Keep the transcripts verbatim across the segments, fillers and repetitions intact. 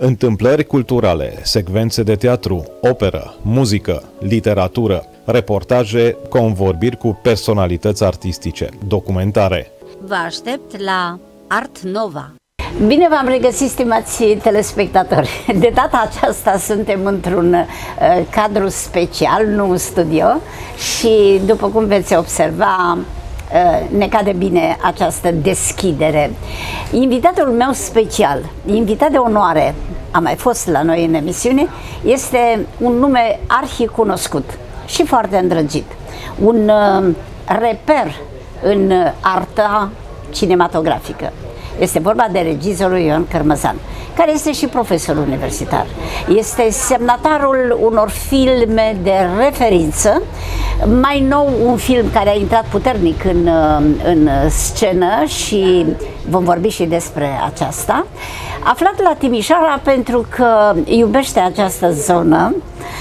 Întâmplări culturale, secvențe de teatru, operă, muzică, literatură, reportaje, convorbiri cu personalități artistice, documentare. Vă aștept la Art Nova. Bine v-am regăsit, stimați telespectatori! De data aceasta suntem într-un uh, cadru special, nu un studio, și după cum veți observa, uh, ne cade bine această deschidere. Invitatul meu special, invitat de onoare, a mai fost la noi în emisiune, este un nume arhicunoscut și foarte îndrăgit, un uh, reper în arta cinematografică. Este vorba de regizorul Ioan Cărmăzan, care este și profesor universitar. Este semnatarul unor filme de referință, mai nou un film care a intrat puternic în, în scenă și vom vorbi și despre aceasta. Aflat la Timișoara pentru că iubește această zonă,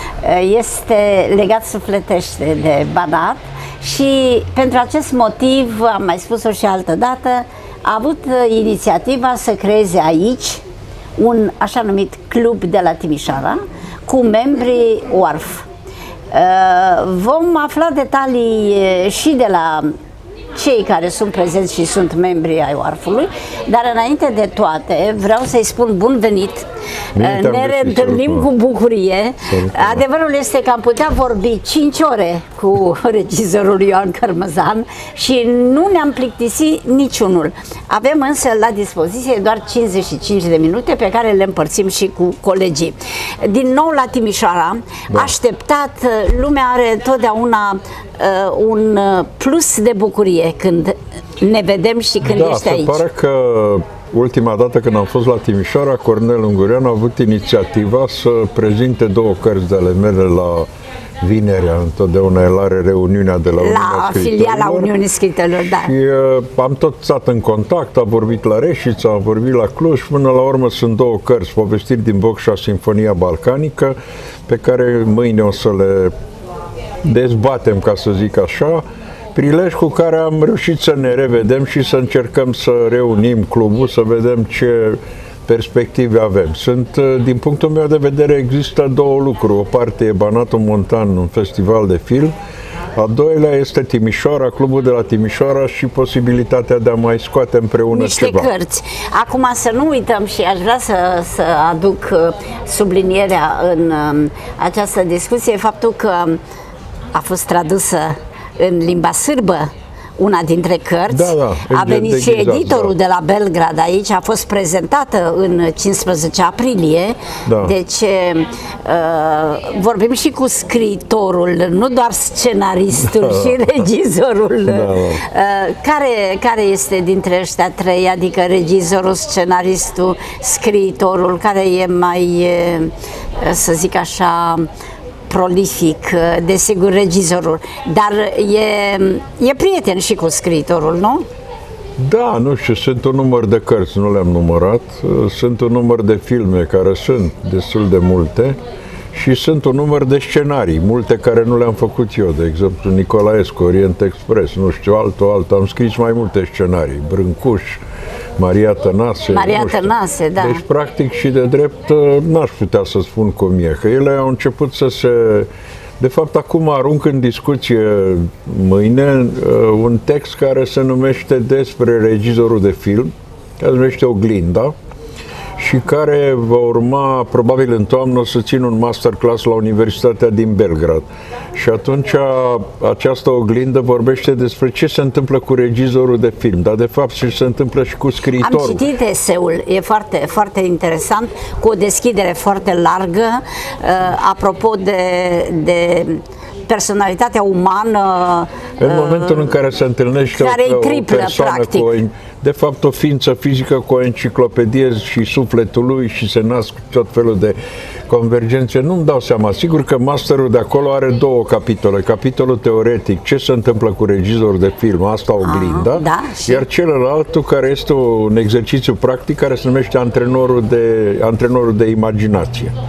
este legat sufletește de Banat și pentru acest motiv, am mai spus-o și altă dată, a avut inițiativa să creeze aici un așa numit club de la Timișoara cu membrii O A R F. Vom afla detalii și de la cei care sunt prezenți și sunt membri ai O A R F-ului, dar înainte de toate vreau să-i spun bun venit. Bine, ne reîntâlnim cu bucurie. Adevărul este că am putea vorbi cinci ore cu regizorul Ioan Cărmăzan și nu ne-am plictisit niciunul. Avem însă la dispoziție doar cincizeci și cinci de minute pe care le împărțim și cu colegii. Din nou la Timișoara, da. Așteptat, lumea are totdeauna uh, un plus de bucurie când ne vedem și când da, ești aici. Da, se pare că ultima dată când am fost la Timișoara, Cornel Ungureanu a avut inițiativa să prezinte două cărți de ale mele la Vinerea, întotdeauna el are reuniunea de la Uniunea La filiala Uniunii Scriitorilor, da. Și uh, am tot stat în contact, a vorbit la Reșița, am vorbit la Cluj, până la urmă sunt două cărți, Povestiri din Bocșa, Sinfonia Balcanică, pe care mâine o să le dezbatem, ca să zic așa, prilej cu care am reușit să ne revedem și să încercăm să reunim clubul, să vedem ce perspective avem. Sunt, din punctul meu de vedere, există două lucruri. O parte e Banatul Montan, un festival de film, a doilea este Timișoara, clubul de la Timișoara și posibilitatea de a mai scoate împreună niște ceva. cărți. Acum să nu uităm și aș vrea să, să aduc sublinierea în această discuție, faptul că a fost tradusă în limba sârbă una dintre cărți, da, da, a venit și editorul da. de la Belgrad aici, a fost prezentată în cincisprezece aprilie, da. Deci uh, vorbim și cu scriitorul, nu doar scenaristul da. Și regizorul. Da. Uh, care, care este dintre ăștia trei, adică regizorul, scenaristul, scriitorul, care e mai, să zic așa, prolific, desigur, regizorul, dar e, e prieten și cu scriitorul, nu? Da, nu știu, sunt un număr de cărți, nu le-am numărat, sunt un număr de filme, care sunt destul de multe, și sunt un număr de scenarii, multe care nu le-am făcut eu, de exemplu Nicolaescu, Orient Express, nu știu, altul, altul, am scris mai multe scenarii, Brâncuș, Maria Tănase. Maria Tănase, da. Deci, practic și de drept, n-aș putea să spun cum e, că ele au început să se... De fapt, acum arunc în discuție mâine un text care se numește despre regizorul de film, care se numește Oglinda, și care va urma, probabil în toamnă, o să țin un masterclass la Universitatea din Belgrad. Și atunci această oglindă vorbește despre ce se întâmplă cu regizorul de film, dar de fapt ce se întâmplă și cu scriitorul. Am citit eseul, e foarte, foarte interesant, cu o deschidere foarte largă, uh, apropo de, de personalitatea umană. În momentul în care se întâlnește care o, triplă, o persoană practic. cu o, de fapt o ființă fizică cu o enciclopedie și sufletul lui și se nasc tot felul de convergențe, nu-mi dau seama. Sigur că masterul de acolo are două capitole. Capitolul teoretic, ce se întâmplă cu regizorul de film, asta oglinda, da, și... iar celălaltul care este un exercițiu practic care se numește antrenorul de, antrenorul de imaginație.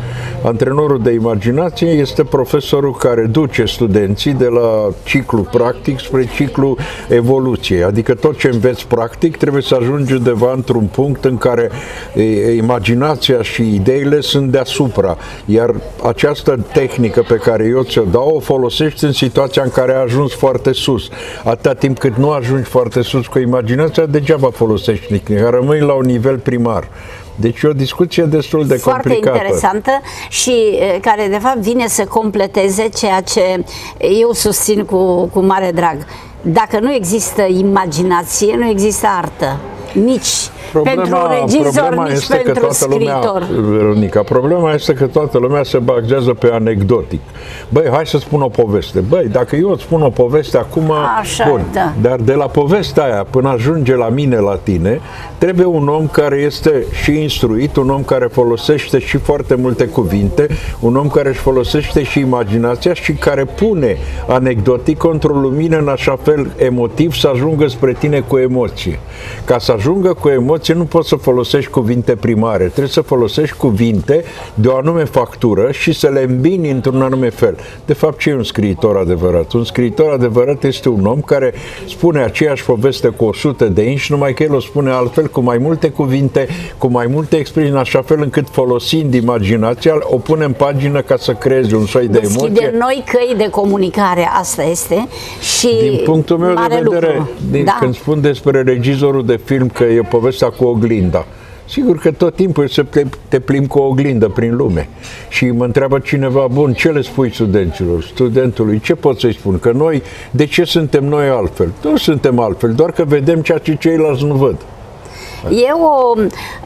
Antrenorul de imaginație este profesorul care duce studenții de la ciclu practic spre ciclu evoluție. Adică tot ce înveți practic trebuie să ajungi undeva într-un punct în care imaginația și ideile sunt deasupra. Iar această tehnică pe care eu ți-o dau o folosești în situația în care ai ajuns foarte sus. Atâta timp cât nu ajungi foarte sus cu imaginația, degeaba folosești tehnica, rămâi la un nivel primar. Deci e o discuție destul de foarte complicată. Foarte interesantă și care de fapt vine să completeze ceea ce eu susțin cu, cu mare drag. Dacă nu există imaginație, nu există artă. Nici problema, pentru regizor, nici pentru scriitor. Lumea, Veronica, problema este că toată lumea se bazează pe anecdotic. Băi, hai să spun o poveste. Băi, dacă eu îți spun o poveste acum, așa, bun, da. Dar de la povestea aia până ajunge la mine, la tine, trebuie un om care este și instruit, un om care folosește și foarte multe cuvinte, un om care își folosește și imaginația și care pune anecdotic într-o lumină în așa fel emotiv să ajungă spre tine cu emoție. Ca să ajungă cu emoție nu poți să folosești cuvinte primare, trebuie să folosești cuvinte de o anume factură și să le îmbini într-un anume fel. De fapt, ce e un scriitor adevărat? Un scriitor adevărat este un om care spune aceeași poveste cu o sută de inși, numai că el o spune altfel, cu mai multe cuvinte, cu mai multe expresii, în așa fel încât folosind imaginația, o pune în pagină ca să creezi un soi de emoție. Deschide noi căi de comunicare, asta este. Și din punctul meu de vedere, din, da. Când spun despre regizorul de film că e povestea cu oglinda, sigur că tot timpul să te, te plimbi cu o oglindă prin lume. Și mă întreabă cineva, bun, ce le spui studenților, studentului, ce pot să-i spun? Că noi, de ce suntem noi altfel? Nu suntem altfel, doar că vedem ceea ce ceilalți nu văd. E o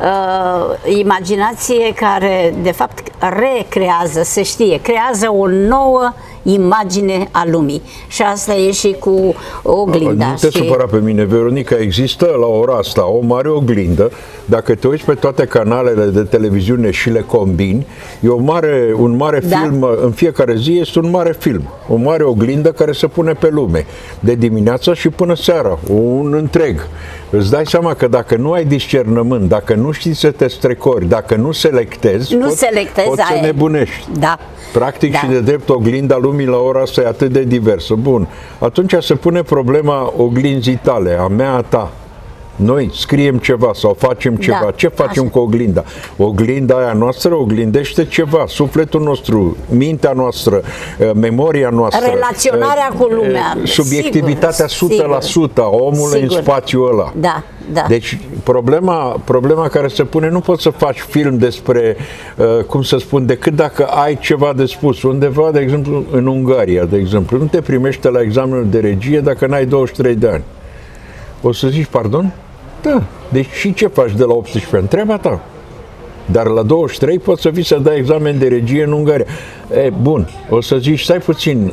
uh, imaginație care, de fapt, recrează, se știe, creează o nouă imagine a lumii. Și asta e și cu oglinda. Nu te și... supăra pe mine, Veronica, există la ora asta o mare oglindă. Dacă te uiți pe toate canalele de televiziune și le combini, e o mare, un mare da. film, în fiecare zi este un mare film. O mare oglindă care se pune pe lume, de dimineața și până seara, un întreg. Îți dai seama că dacă nu ai discernământ, dacă nu știi să te strecori, dacă nu selectezi, nu poți, selectezi poți să nebunești. Da. Practic da. și de drept oglinda lumii la ora asta e atât de diversă. Bun, atunci se pune problema oglinzii tale, a mea, a ta. Noi scriem ceva sau facem ceva. Da, ce facem așa. Cu oglinda? Oglinda aia noastră oglindește ceva. Sufletul nostru, mintea noastră, memoria noastră. Relaționarea cu lumea. Subiectivitatea sigur, o sută la sută a omului sigur. În spațiul ăla. Da, da. Deci problema, problema care se pune, nu poți să faci film despre, uh, cum să spun, decât dacă ai ceva de spus. Undeva, de exemplu, în Ungaria, de exemplu, nu te primește la examenul de regie dacă n-ai douăzeci și trei de ani. O să zici, pardon? Da. Deci și ce faci de la optsprezece ani? Treaba ta. Dar la douăzeci și trei poți să vii să dai examen de regie în Ungaria. E, bun, o să zici, stai puțin,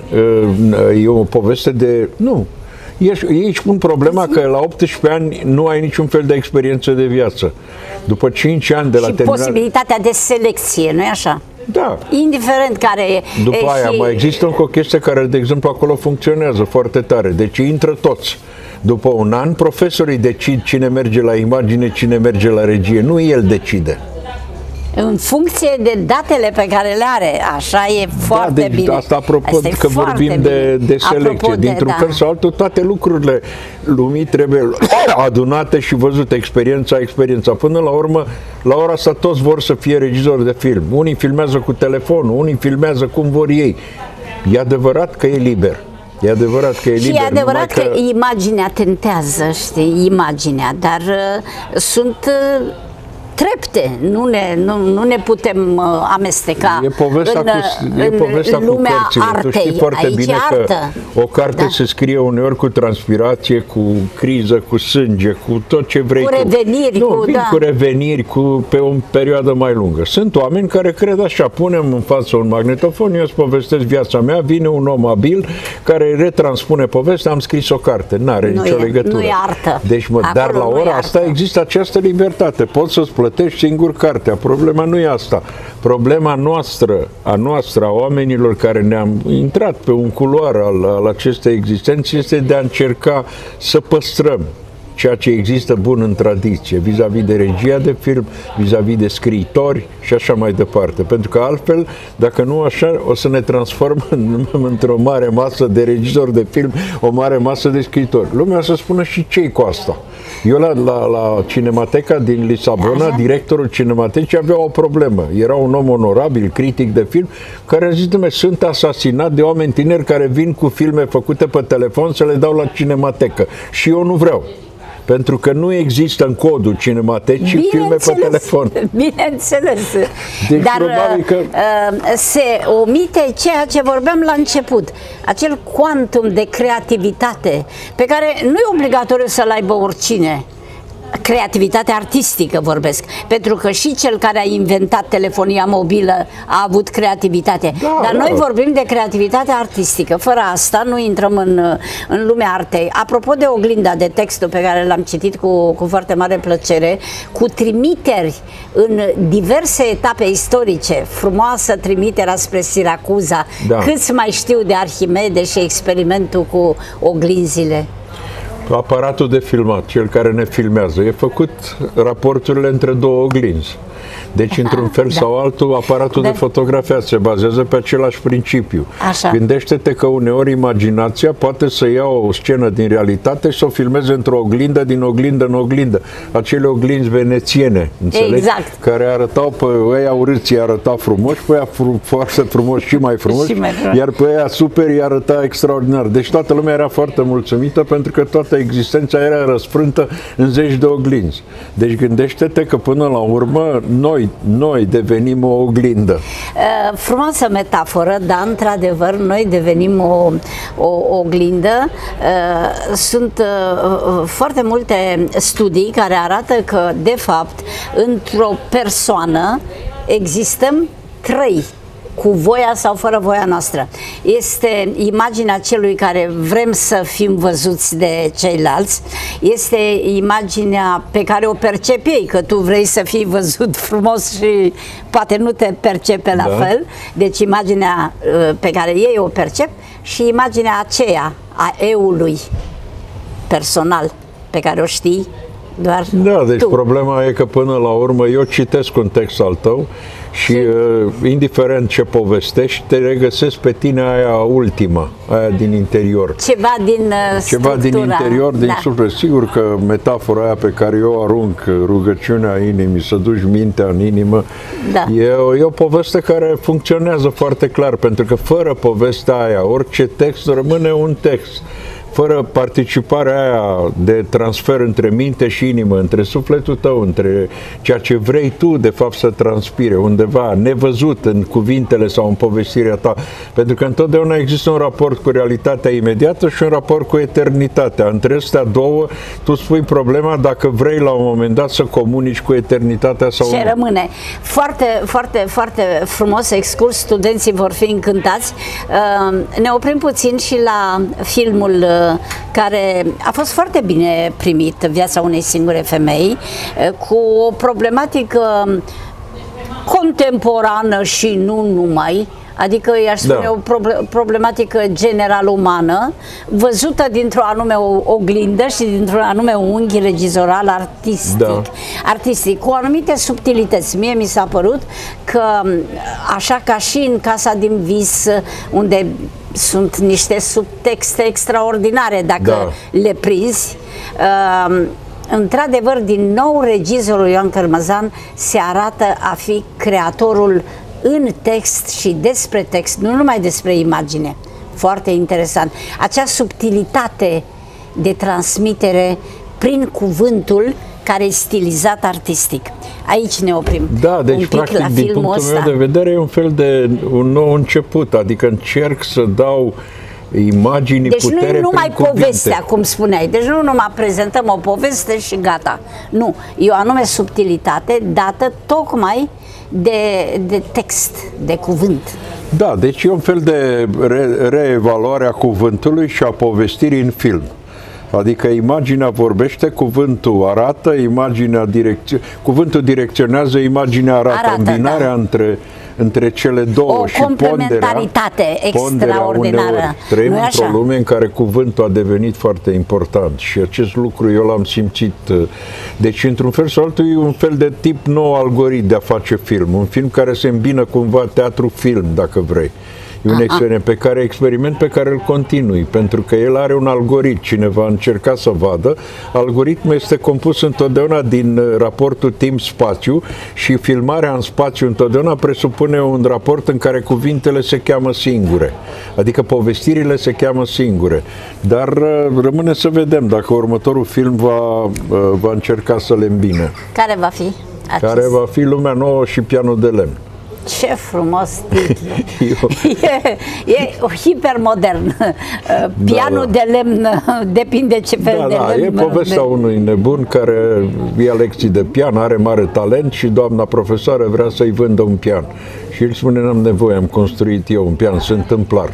e o poveste de... Nu. Ei își pun problema că la optsprezece ani nu ai niciun fel de experiență de viață. După cinci ani de la terminare... Și posibilitatea de selecție, nu-i așa? Da. Indiferent care e... După e aia și... mai există încă o chestie care, de exemplu, acolo funcționează foarte tare. Deci intră toți. După un an, profesorii decid cine merge la imagine, cine merge la regie. Nu el decide. În funcție de datele pe care le are. Așa e foarte da, deci bine. Asta apropo asta că vorbim de, de selecție. Dintr-un da. fel sau altul, toate lucrurile lumii trebuie adunate și văzute. Experiența, experiența. Până la urmă, la ora asta toți vor să fie regizori de film. Unii filmează cu telefonul, unii filmează cum vor ei. E adevărat că e liber. E adevărat că e liber. Și e adevărat că... că că imaginea tentează, știi, imaginea, dar uh, sunt uh, trepte, nu ne, nu, nu ne putem uh, amesteca e povestea în, cu, e în povestea lumea cu cărțile. artei. Tu știi foarte aici bine artă. că o carte da. Se scrie uneori cu transpirație, cu criză, cu sânge, cu tot ce vrei. Cu reveniri. Nu, cu, vin da. cu reveniri, cu, pe o perioadă mai lungă. Sunt oameni care cred așa, punem în față un magnetofon, eu îți povestesc viața mea, vine un om abil care retranspune povestea, am scris o carte, n-are nu nicio e, legătură. Nu e artă. Deci, mă, dar la ora asta există această libertate. Poți să-ți plătești singur cartea. Problema nu e asta. Problema noastră, a noastră, a oamenilor care ne-am intrat pe un culoar al, al acestei existențe, este de a încerca să păstrăm ceea ce există bun în tradiție, vis-a-vis de regia de film, vis-a-vis de scriitori și așa mai departe. Pentru că altfel, dacă nu așa, o să ne transformăm într-o mare masă de regizori de film, o mare masă de scriitori. Lumea o să spună și ce-i cu asta. Eu la, la, la Cinemateca din Lisabona, așa, directorul Cinematecii avea o problemă. Era un om onorabil, critic de film, care a zis, dumne, sunt asasinat de oameni tineri care vin cu filme făcute pe telefon să le dau la Cinematecă. Și eu nu vreau. Pentru că nu există în codul Cinematecii filme pe telefon. Bineînțeles. Deci, dar că... se omite ceea ce vorbeam la început. Acel quantum de creativitate pe care nu e obligatoriu să-l aibă oricine. Creativitate artistică vorbesc, pentru că și cel care a inventat telefonia mobilă a avut creativitate, da, dar da. Noi vorbim de creativitate artistică. Fără asta nu intrăm în, în lumea artei. Apropo de oglinda, de textul pe care l-am citit cu, cu foarte mare plăcere, cu trimiteri în diverse etape istorice, frumoasă trimiterea spre Siracuza, da. Câți mai știu de Arhimede și experimentul cu oglinzile. Aparatul de filmat, cel care ne filmează, e făcut raporturile între două oglinzi. Deci, într-un fel da. Sau altul, aparatul da. De fotografiat se bazează pe același principiu. Așa. Gândește-te că uneori imaginația poate să ia o scenă din realitate și să o filmeze într-o oglindă, din oglindă în oglindă. Acele oglinzi venețiene, înțelegi? Exact. Care arătau pe ăia urâți, arăta frumos, pe ăia fru foarte frumos și mai frumos, și mai frumos, iar pe ăia super îi arăta extraordinar. Deci toată lumea era foarte mulțumită pentru că toată existența era răsfrântă în zeci de oglinzi. Deci gândește-te că până la urmă noi Noi devenim o oglindă. Uh, frumoasă metaforă, dar într-adevăr noi devenim o, o oglindă. Uh, sunt uh, foarte multe studii care arată că, de fapt, într-o persoană existăm trei, cu voia sau fără voia noastră. Este imaginea celui care vrem să fim văzuți de ceilalți, este imaginea pe care o percepi ei, că tu vrei să fii văzut frumos și poate nu te percepe la da. Fel, deci imaginea pe care ei o percep și imaginea aceea a eului personal pe care o știi doar Da, deci tu. Problema e că până la urmă eu citesc un text al tău și uh, indiferent ce povestești, te regăsesc pe tine aia ultima, aia din interior. Ceva din uh, Ceva din interior, din da. suflet. Sigur că metafora aia pe care eu arunc, rugăciunea inimii, să duci mintea în inimă, da. e, o, e o poveste care funcționează foarte clar, pentru că fără povestea aia, orice text rămâne un text. Fără participarea aia de transfer între minte și inimă, între sufletul tău, între ceea ce vrei tu, de fapt, să transpire undeva, nevăzut în cuvintele sau în povestirea ta. Pentru că întotdeauna există un raport cu realitatea imediată și un raport cu eternitatea. Între astea două, tu spui problema dacă vrei la un moment dat să comunici cu eternitatea sau ce nu. rămâne. Foarte, foarte, foarte frumos excurs, studenții vor fi încântați. Ne oprim puțin și la filmul care a fost foarte bine primit, Viața unei singure femei, cu o problematică contemporană și nu numai, adică i-aș spune da. O problematică general umană, văzută dintr-o anume oglindă și dintr-un anume unghi regizoral artistic, da. artistic, cu anumite subtilități. Mie mi s-a părut că, așa ca și în Casa din Vis, unde sunt niște subtexte extraordinare dacă da. le prinzi, uh, într-adevăr, din nou, regizorul Ioan Cărmăzan se arată a fi creatorul în text și despre text, nu numai despre imagine. Foarte interesant. Acea subtilitate de transmitere prin cuvântul care e stilizat artistic. Aici ne oprim. Da, deci practic, la din punctul ăsta. meu de vedere, e un fel de un nou început, adică încerc să dau imaginii, deci putere nu e numai prin povestea, cum spuneai, deci nu numai prezentăm o poveste și gata. Nu, e o anume subtilitate dată tocmai de, de text, de cuvânt. Da, deci e un fel de re reevaluare a cuvântului și a povestirii în film. Adică imaginea vorbește, cuvântul arată, imaginea direcțio... cuvântul direcționează, imaginea arată. arată Îmbinarea da. între, între cele două o și complementaritate extraordinară. Trăim într-o lume în care cuvântul a devenit foarte important și acest lucru eu l-am simțit. Deci, într-un fel sau altul, e un fel de tip nou algoritm de a face film. Un film care se îmbină cumva teatru-film, dacă vrei. E un experiment pe care, experiment pe care îl continui, pentru că el are un algoritm. Cineva a încercat să vadă. Algoritmul este compus întotdeauna din raportul timp-spațiu și filmarea în spațiu întotdeauna presupune un raport în care cuvintele se cheamă singure. Adică povestirile se cheamă singure. Dar rămâne să vedem dacă următorul film va, va încerca să le îmbine. Care va fi acest? Care va fi Lumea Nouă și Pianul de Lemn. Ce frumos titlu! e, e hipermodern. Pianul da, da. de lemn, depinde ce fel da, de da, lemn. E povestea de... unui nebun care ia lecții de pian, are mare talent și doamna profesoară vrea să-i vândă un pian. Și el spune, n-am nevoie, am construit eu un pian, sunt tâmplar.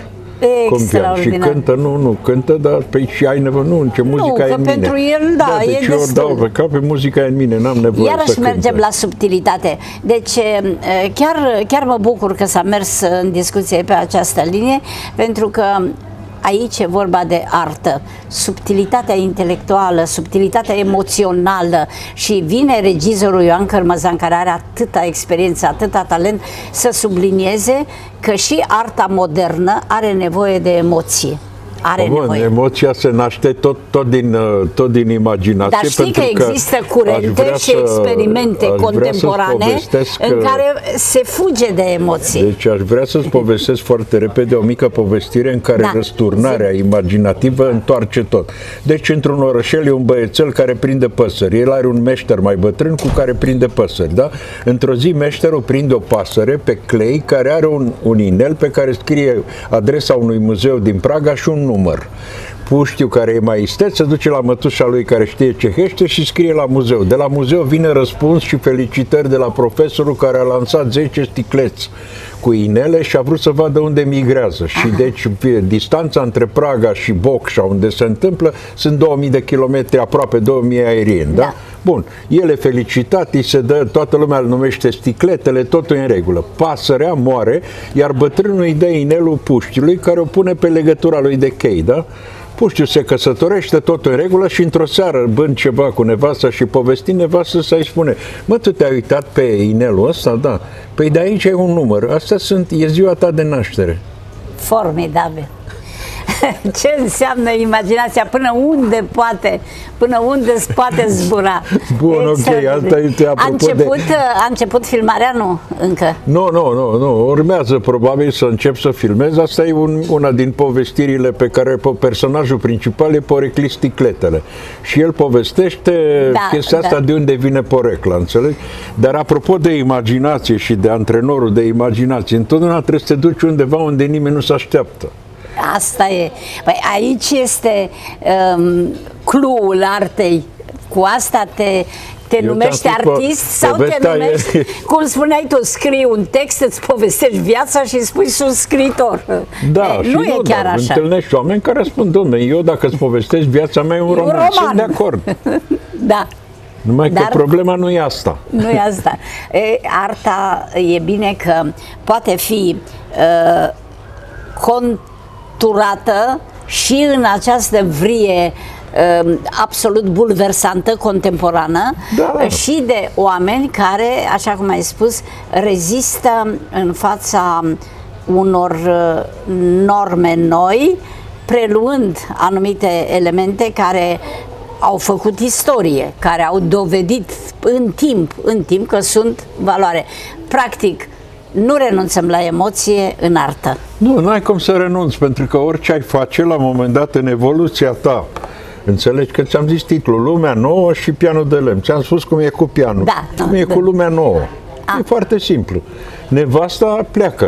Și cântă, nu, nu, cântă, dar pe și ai nevoie, nu, ce muzica e în mine. pentru el, da, da deci e eu destul. dau pe cap, pe muzica e în mine, n-am nevoie Iarăși să mergem cântă. la subtilitate. Deci chiar, chiar mă bucur că s-a mers în discuție pe această linie, pentru că aici e vorba de artă, subtilitatea intelectuală, subtilitatea emoțională și vine regizorul Ioan Cărmăzan, care are atâta experiență, atâta talent, să sublinieze că și arta modernă are nevoie de emoție. Are Bun, nevoie. Emoția se naște tot, tot, din, tot din imaginație. Dar știi că există curente și experimente să, contemporane în care se fuge de emoții. Deci aș vrea să-ți povestesc foarte repede o mică povestire în care da, răsturnarea zi. imaginativă întoarce tot. Deci într-un orășel e un băiețel care prinde păsări. El are un meșter mai bătrân cu care prinde păsări. Da? Într-o zi meșterul prinde o pasăre pe clei care are un, un inel pe care scrie adresa unui muzeu din Praga și un număr. Puștiu, care e mai isteț, se duce la mătușa lui care știe cehește și scrie la muzeu. De la muzeu vine răspuns și felicitări de la profesorul care a lansat zece sticleți cu inele și a vrut să vadă unde migrează. Și deci distanța între Praga și Bocșa, unde se întâmplă, sunt două mii de kilometri, aproape două mii aerieni. Da? Da? Bun, el e felicitat, îi se dă, toată lumea îl numește sticletele, totul e în regulă. Pasărea moare, iar bătrânul îi dă inelul puștiului care o pune pe legătura lui de chei, da? Puștiu se căsătorește, totul în regulă și într-o seară, bând ceva cu nevasta și povestind, nevasta să-i spune: mă, tu te-ai uitat pe inelul ăsta? Da. Păi de aici e un număr, asta sunt, e ziua ta de naștere. Formidabil. Ce înseamnă imaginația, până unde poate, până unde îți poate zbura. Bun, ok, asta este apropo a început, de... a început filmarea? Nu, încă. Nu, nu, nu, nu, urmează probabil să încep să filmez. Asta e un, una din povestirile pe care personajul principal e Porecli Sticletele. Și el povestește da, chestia asta da. de unde vine porecla, înțelegi? Dar apropo de imaginație și de antrenorul de imaginație, întotdeauna trebuie să te duci undeva unde nimeni nu se așteaptă. Asta e. Păi aici este um, clou-ul artei. Cu asta te, te numești artist sau te numești, e... cum spuneai tu, scrii un text, îți povestești viața și spui sunt scriitor. Da, e, nu e chiar da, așa. Întâlnești oameni care spun: dom'le, eu dacă îți povestesc viața mea e un roman. roman. Sunt de acord. Da. Numai Dar că problema nu e asta. Nu e asta. E, arta e bine că poate fi uh, conturată și în această vrie uh, absolut bulversantă, contemporană, da. și de oameni care, așa cum ai spus, rezistă în fața unor uh, norme noi, preluând anumite elemente care au făcut istorie, care au dovedit în timp, în timp că sunt valoare. Practic, nu renunțăm la emoție în artă. Nu, nu ai cum să renunți, pentru că orice ai face la un moment dat în evoluția ta, înțelegi că ți-am zis titlul, Lumea Nouă și Pianul de Lemn. Ți-am spus cum e cu pianul, da, cum e da. cu Lumea Nouă. A. E foarte simplu. Nevasta pleacă.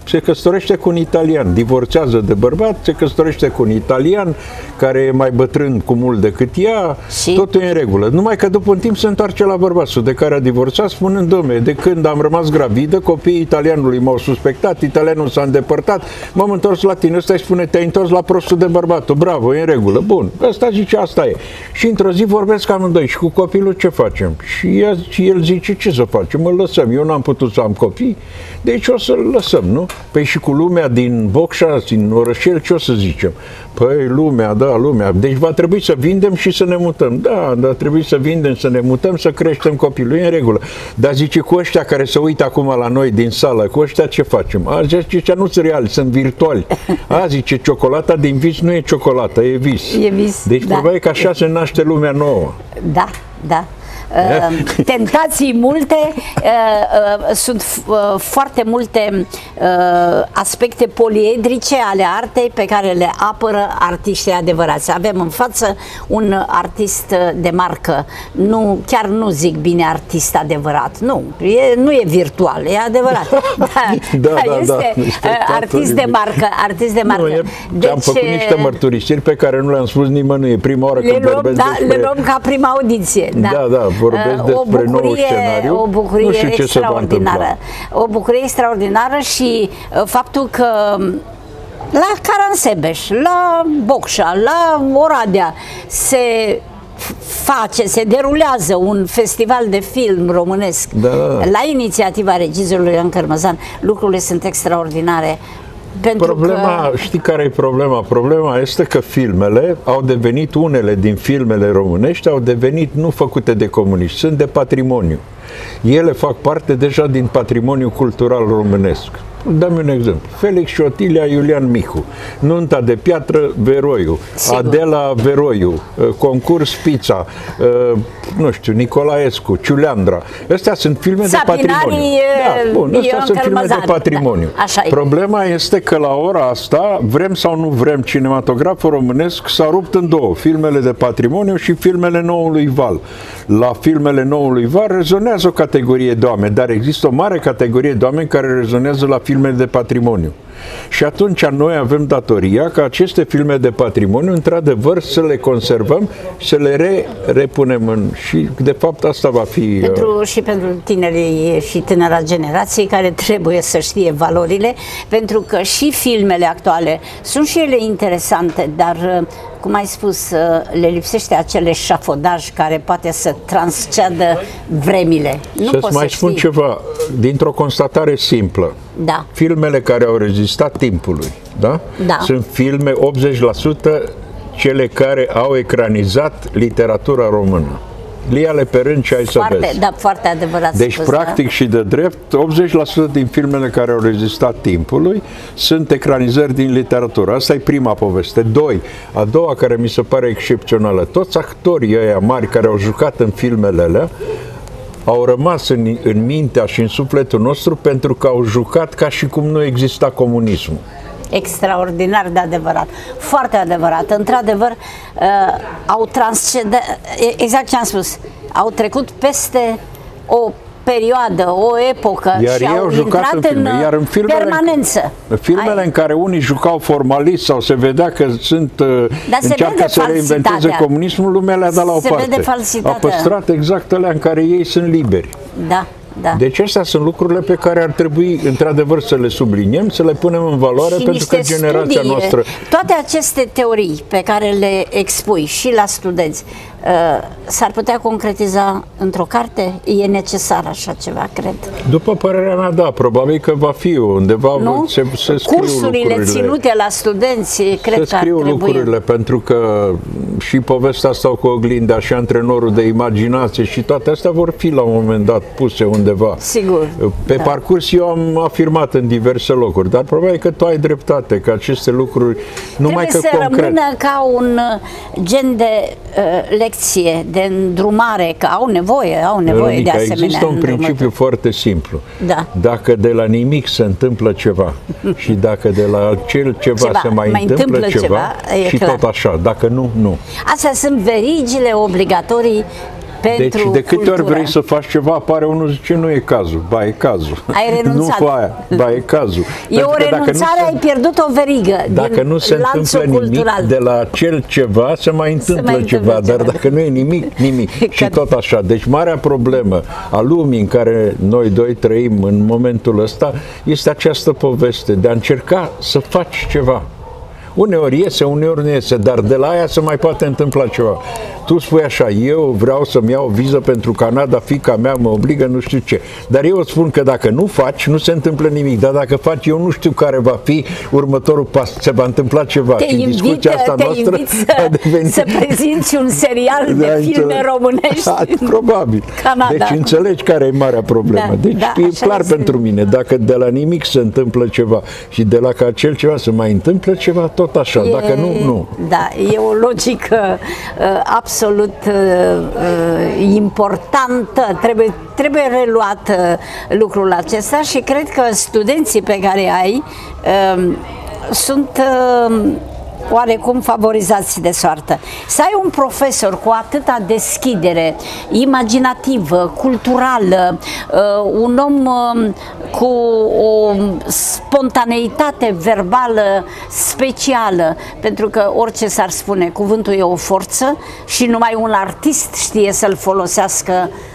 se căsătorește cu un italian, divorțează de bărbat, se căsătorește cu un italian care e mai bătrân cu mult decât ea, și? Totul e în regulă. Numai că după un timp se întoarce la bărbatul de care a divorțat, spunând, dom'le, de când am rămas gravidă, copiii italianului m-au suspectat, italianul s-a îndepărtat, m-am întors la tine, ăsta îi spune, te-ai întors la prostul de bărbatul, bravo, e în regulă, bun, ăsta zice, asta e. Și într-o zi vorbesc amândoi, și cu copilul ce facem? Și ea, el zice, ce să facem? Îl lăsăm, eu n-am putut să am copii, deci o să-l lăsăm, nu? Păi și cu lumea din Bocșa, din Orășel, ce o să zicem? Păi lumea, da, lumea, deci va trebui să vindem și să ne mutăm. Da, dar trebuie să vindem, să ne mutăm, să creștem copilul, e în regulă. Dar zice, cu ăștia care se uită acum la noi din sală, cu ăștia ce facem? A, zice, nu sunt reali, sunt virtuali. A, zice, ciocolata din vis nu e ciocolată, e vis. E vis, deci da. probabil că așa se naște lumea nouă. Da, da. Uh, tentații multe, uh, uh, sunt uh, foarte multe uh, aspecte poliedrice ale artei pe care le apără artiștii adevărați. Avem în față un artist de marcă, nu, chiar nu zic bine artist adevărat, nu, e, nu e virtual, e adevărat. Da, da, da, este da, uh, artist de marcă, artist de marcă. Nu, e, deci, am făcut niște mărturisiri pe care nu le-am spus nimănui, e prima oară când luăm, vorbesc da, despre... le luăm ca prima audiție. Da, da, da, vorbesc uh, despre o bucurie, nou scenariu. O bucurie nu știu ce extraordinară. O bucurie extraordinară și uh, faptul că la Caransebeș, la Bocșa, la Oradea se face, se derulează un festival de film românesc, da, da, da. La inițiativa regizorului Ioan Cărmăzan. Lucrurile sunt extraordinare. Pentru problema, că... știi care e problema? Problema este că filmele au devenit, unele din filmele românești au devenit nu făcute de comuniști, sunt de patrimoniu. Ele fac parte deja din patrimoniul cultural românesc. Dăm un exemplu. Felix și Otilia Iulian Mihu, Nunta de piatră Veroiu, Sigur. Adela Veroiu, Concurs Pizza, nu știu, Nicolaescu, Ciuleandra. Astea sunt filme Sapinari, de patrimoniu. Da, bun, astea sunt filme de patrimoniu. Da, problema este că la ora asta, vrem sau nu vrem, cinematograful românesc s-a rupt în două, filmele de patrimoniu și filmele noului val. La filmele noului val rezonează o categorie de oameni, dar există o mare categorie de oameni care rezonează la filme de patrimoniu. Și atunci noi avem datoria ca aceste filme de patrimoniu, într-adevăr, să le conservăm, să le re, repunem în... Și, de fapt, asta va fi... Pentru, și pentru tinerii și tânăra generație care trebuie să știe valorile, pentru că și filmele actuale sunt și ele interesante, dar, cum ai spus, le lipsește acel eșafodaj care poate să transcedă vremile. Să-ți mai spun știi. ceva, dintr-o constatare simplă. Da. Filmele care au rezistat timpului, da? Da. Sunt filme optzeci la sută cele care au ecranizat literatura română. Lia-le pe rând și ai foarte, să vezi. Da, foarte adevărat. Deci, spus, practic da? și de drept, optzeci la sută din filmele care au rezistat timpului sunt ecranizări din literatură. Asta e prima poveste. Doi, a doua care mi se pare excepțională. Toți actorii ăia mari care au jucat în filmele alea au rămas în, în mintea și în sufletul nostru pentru că au jucat ca și cum nu exista comunismul. Extraordinar de adevărat, foarte adevărat. Într-adevăr, uh, au transcedat, exact ce am spus, au trecut peste o perioadă, o epocă iar și au, au jucat intrat în, filme. în Iar în filmele, permanență. În filmele Ai... în care unii jucau formalist sau se vedea că sunt Dar încearcă să reinventeze comunismul, lumea le-a dat la o se parte. Vede a păstrat exact alea în care ei sunt liberi. Da. Da. Deci astea sunt lucrurile pe care ar trebui într-adevăr să le subliniem, să le punem în valoare, și pentru că generația studii, noastră... Toate aceste teorii pe care le expui și la studenți, uh, s-ar putea concretiza într-o carte? E necesar așa ceva, cred. După părerea mea, da, probabil că va fi undeva... Nu? Se, se Cursurile ținute la studenți, cred se că ar scriu trebui. lucrurile, pentru că și povestea asta cu oglinda și antrenorul de imaginație și toate astea vor fi la un moment dat puse undeva. Sigur. Pe da. parcurs eu am afirmat în diverse locuri, dar probabil că tu ai dreptate, că aceste lucruri, numai că să concret... rămână ca un gen de uh, lecție, de îndrumare, că au nevoie, au nevoie Ronica, de asemenea există un principiu îndrumări. foarte simplu. Da. Dacă de la nimic se întâmplă ceva și dacă de la acel ceva, ceva se mai, mai întâmplă, întâmplă ceva, ceva și clar. tot așa, dacă nu, nu. Astea sunt verigile obligatorii pentru Deci de câte cultură. ori vrei să faci ceva, apare unul zice nu e cazul, ba e cazul. Ai renunțat. Nu aia, ba e cazul. E o renunțare, ai pierdut o verigă Dacă din nu se lanțul întâmplă nimic, cultural. de la acel ceva se mai întâmplă, mai întâmplă ceva, ceva, dar da. dacă nu e nimic, nimic. Că- Și tot așa. Deci marea problemă a lumii în care noi doi trăim în momentul ăsta este această poveste de a încerca să faci ceva. Uneori iese, uneori nu iese, dar de la aia se mai poate întâmpla ceva. Tu spui așa, eu vreau să-mi iau viză pentru Canada, fiica mea mă obligă, nu știu ce. Dar eu îți spun că dacă nu faci, nu se întâmplă nimic. Dar dacă faci, eu nu știu care va fi următorul pas. Se va întâmpla ceva. Te Și în invit, discuția asta te noastră invit a să, devenit... să prezinți un serial de Da, filme înțeleg. românești. Da, probabil. Canada. Deci înțelegi care e marea problemă. Da, Deci da, e așa clar este. pentru mine. Dacă de la nimic se întâmplă ceva și de la ca acel ceva se mai întâmplă ceva, tot așa. E- Dacă nu, nu. Da, e o logică uh, absolut uh, uh, importantă, trebuie, trebuie reluat uh, lucrul acesta și cred că studenții pe care ai uh, sunt uh, oarecum favorizați de soartă. Să ai un profesor cu atâta deschidere imaginativă, culturală, uh, un om uh, cu o spontaneitate verbală specială, pentru că orice s-ar spune, cuvântul e o forță și numai un artist știe să-l folosească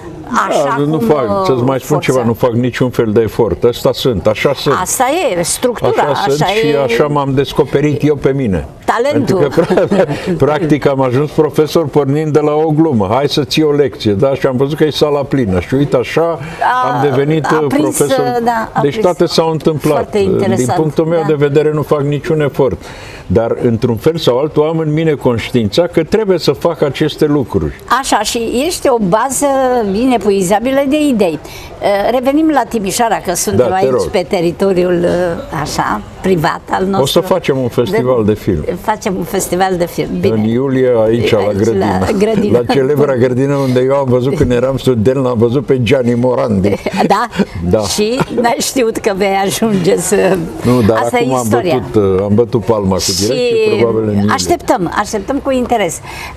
așa Da, nu cum fac, uh, să-ți mai spun forța. ceva, nu fac niciun fel de efort. Ăsta sunt, așa sunt. Asta e, structura, Așa, așa, sunt și e așa m-am descoperit eu pe mine. talentul. Pentru că, practic, am ajuns profesor pornind de la o glumă. Hai să ții o lecție, da? Și am văzut că e sala plină. Și uite așa, A- am devenit a prins, profesor. da, a Deci prins. toate s-au întâmplat. Foarte Din interesant, punctul meu da. de vedere nu fac niciun efort. Dar, într-un fel sau altul, am în mine conștiința că trebuie să fac aceste lucruri. Așa, și ești o bază inepuizabilă de idei. Uh, Revenim la Timișoara, că suntem Da, te aici rog. pe teritoriul uh, așa, privat al nostru. O să facem un festival de film. Facem un festival de film. Bine. În iulie, aici, la Aici, grădină. la grădină. La celebra grădină unde eu am văzut când eram student, l-am văzut pe Gianni Morandi. Da? Da. Și n-ai știut că vei ajunge să... Nu, dar Asta acum e am istoria. bătut, am bătut palma cu direct și probabil în iulie. așteptăm, așteptăm cu interes.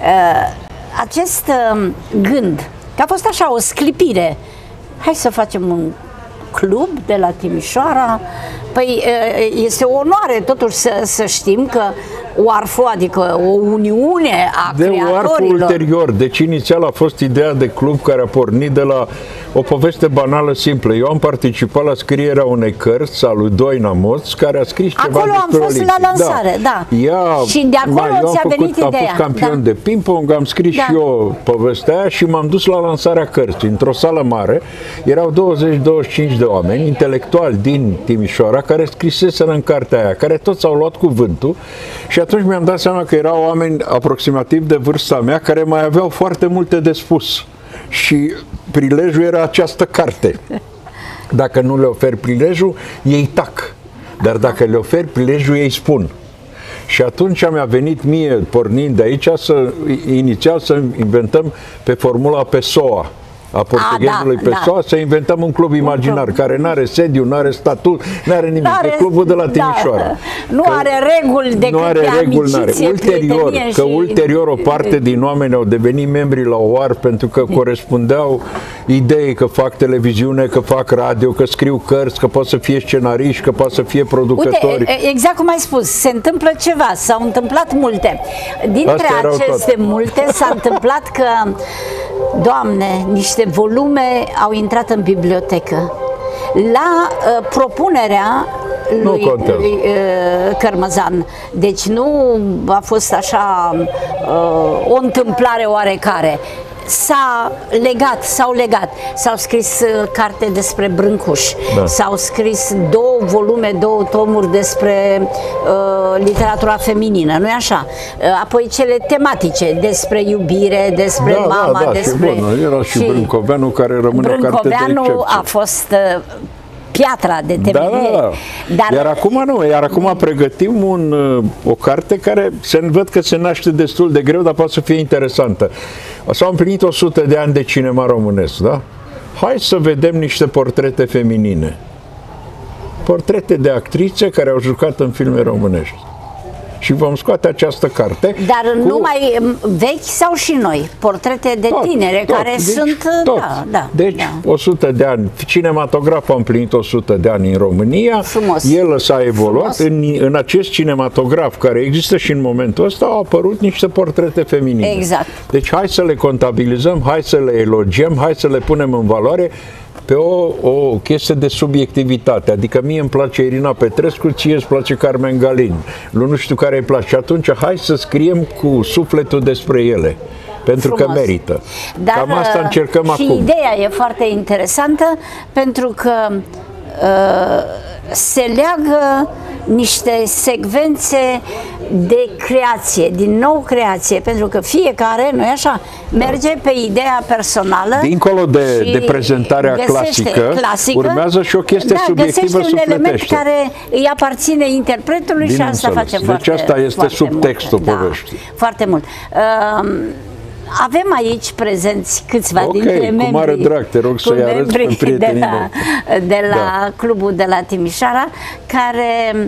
Uh, acest uh, gând, că a fost așa o sclipire, hai să facem un club de la Timișoara, păi uh, este o onoare totuși să, să știm că O A R F-ul, adică o uniune a De O A R F-ul creatorilor. ulterior, deci inițial a fost ideea de club care a pornit de la o poveste banală simplă. Eu am participat la scrierea unei cărți a lui Doina Moț, care a scris ceva Acolo am despre fost Olimpii. la lansare, da. Ea, Și de acolo mai, eu am ți-a făcut, venit am ideea, fost campion da. de ping-pong, am scris Da. și eu povestea aia și m-am dus la lansarea cărții. Într-o sală mare erau douăzeci douăzeci și cinci de oameni, intelectuali din Timișoara, care scriseseră în cartea aia, care toți au luat cuvântul și atunci mi-am dat seama că erau oameni aproximativ de vârsta mea care mai aveau foarte multe de spus. Și prilejul era această carte. Dacă nu le oferi prilejul, ei tac. Dar dacă le oferi prilejul, ei spun. Și atunci mi-a venit mie, pornind de aici, să, inițial să inventăm pe formula Pessoa, a portughezului da, Pessoa, da. să inventăm un club imaginar care nu are sediu, nu are statut, nu are nimic. N-are- E clubul de la Timișoara. Da, nu Că are reguli decât nu are de reguli, n-are. amiciție, Ulterior, prietenie că și- ulterior o parte din oameni au devenit membri la O A R F pentru că corespundeau idei că fac televiziune, că fac radio, că scriu cărți, că pot să fie scenariști, că pot să fie producători. Uite, e- exact cum ai spus, se întâmplă ceva, s-au întâmplat multe. Dintre Astea erau aceste toate. multe s-a întâmplat că, Doamne, niște volume au intrat în bibliotecă. La uh, propunerea lui, contează. lui uh, Cărmăzan. Deci nu a fost așa uh, o întâmplare oarecare. S-a legat, s-au legat, s-au scris uh, carte despre Brâncuș, Da. s-au scris două volume, două tomuri despre uh, literatura feminină, nu-i așa? Uh, apoi cele tematice, despre iubire, despre Da, mama, da, da, despre... și bun, era și Brâncoveanu care rămâne o carte de Brâncoveanu excepție. a fost uh, piatra de Da, temelie. da, da. Dar Iar acum nu, iar acum pregătim un, uh, o carte care se văd că se naște destul de greu, dar poate să fie interesantă. S-au împlinit o sută de ani de cinema românesc, da? Hai să vedem niște portrete feminine. Portrete de actrițe care au jucat în filme românești. și vom scoate această carte. Dar cu... numai vechi sau și noi? Portrete de tot, tinere tot. care Deci, sunt... tot. Da, da, deci da. o sută de ani. Cinematograful a împlinit o sută de ani în România. Frumos. El s-a evoluat. În, în acest cinematograf, care există și în momentul ăsta, au apărut niște portrete feminine. Exact. Deci hai să le contabilizăm, hai să le elogiem, hai să le punem în valoare pe o, o chestie de subiectivitate. Adică mie îmi place Irina Petrescu, ție îți place Carmen Galin. Nu știu care îi place. Și atunci hai să scriem cu sufletul despre ele. Pentru Frumos. Că merită. Dar, cam asta încercăm și acum. Și ideea e foarte interesantă, pentru că uh, se leagă niște secvențe de creație, din nou creație, pentru că fiecare, nu-i așa, merge pe ideea personală. Dincolo de, de prezentarea clasică, clasică, urmează și o chestie da, subiectivă un element care îi aparține interpretului. Din și asta înțeles. Face deci foarte mult. Deci asta este subtextul mult. poveștii. Da, foarte mult. Uh, Avem aici prezenți câțiva okay, dintre membrii, cu mare drag, te rog să-i arăți pe prietenii de la, de la da. Clubul de la Timișoara, care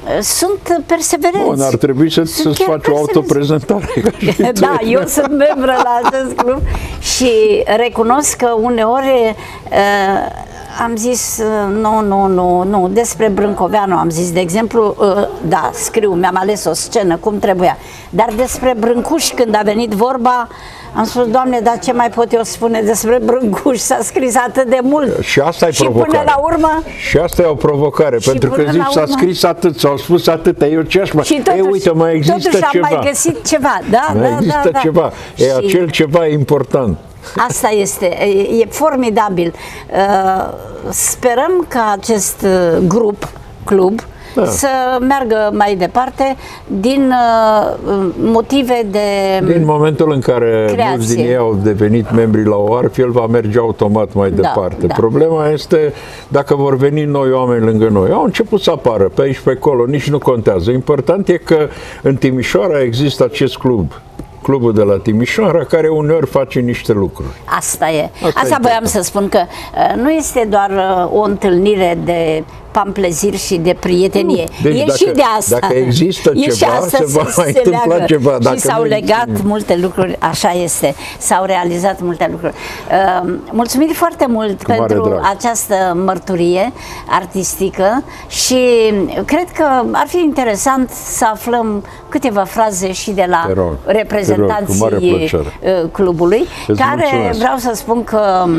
sunt perseverenți. Bun, ar trebui să, să-ți faci o autoprezentare. Da, eu sunt membră la acest club și recunosc că uneori uh, am zis, nu, nu, nu, nu, despre Brâncoveanu am zis, de exemplu, uh, da, scriu, mi-am ales o scenă cum trebuia, dar despre Brâncuș, când a venit vorba, am spus, Doamne, dar ce mai pot eu spune despre Brâncuș? S-a scris atât de mult. Și asta e și provocare. Până la urmă... Și asta e o provocare, pentru că zici, s-a scris atât, s-au spus atâtea, eu ce aș mai... Și totuși, Ei, uite, mai există totuși ceva. am mai găsit ceva, da, mai da, există da, da. ceva. E, și... acel ceva e important. Asta este, e, e formidabil. Uh, sperăm ca acest grup, club, da. Să meargă mai departe din uh, motive de Din momentul în care creație. Mulți din ei au devenit membri la O A R F, el va merge automat mai da, departe. Da. Problema este dacă vor veni noi oameni lângă noi. Au început să apară pe aici, pe acolo, nici nu contează. Important e că în Timișoara există acest club. Clubul de la Timișoara, care uneori face niște lucruri. Asta e. Asta, Asta e voiam să spun, că uh, nu este doar uh, o întâlnire de pamplezir și de prietenie. Nu. Deci e dacă, și de asta. Dacă există e ceva, asta se va mai întâmpla leagă. ceva. Dacă și s-au legat există. multe lucruri, așa este. S-au realizat multe lucruri. Uh, mulțumim foarte mult Cu pentru această mărturie artistică și cred că ar fi interesant să aflăm câteva fraze și de la rog, reprezentanții rog, clubului, Îți care mulțumesc. Vreau să spun că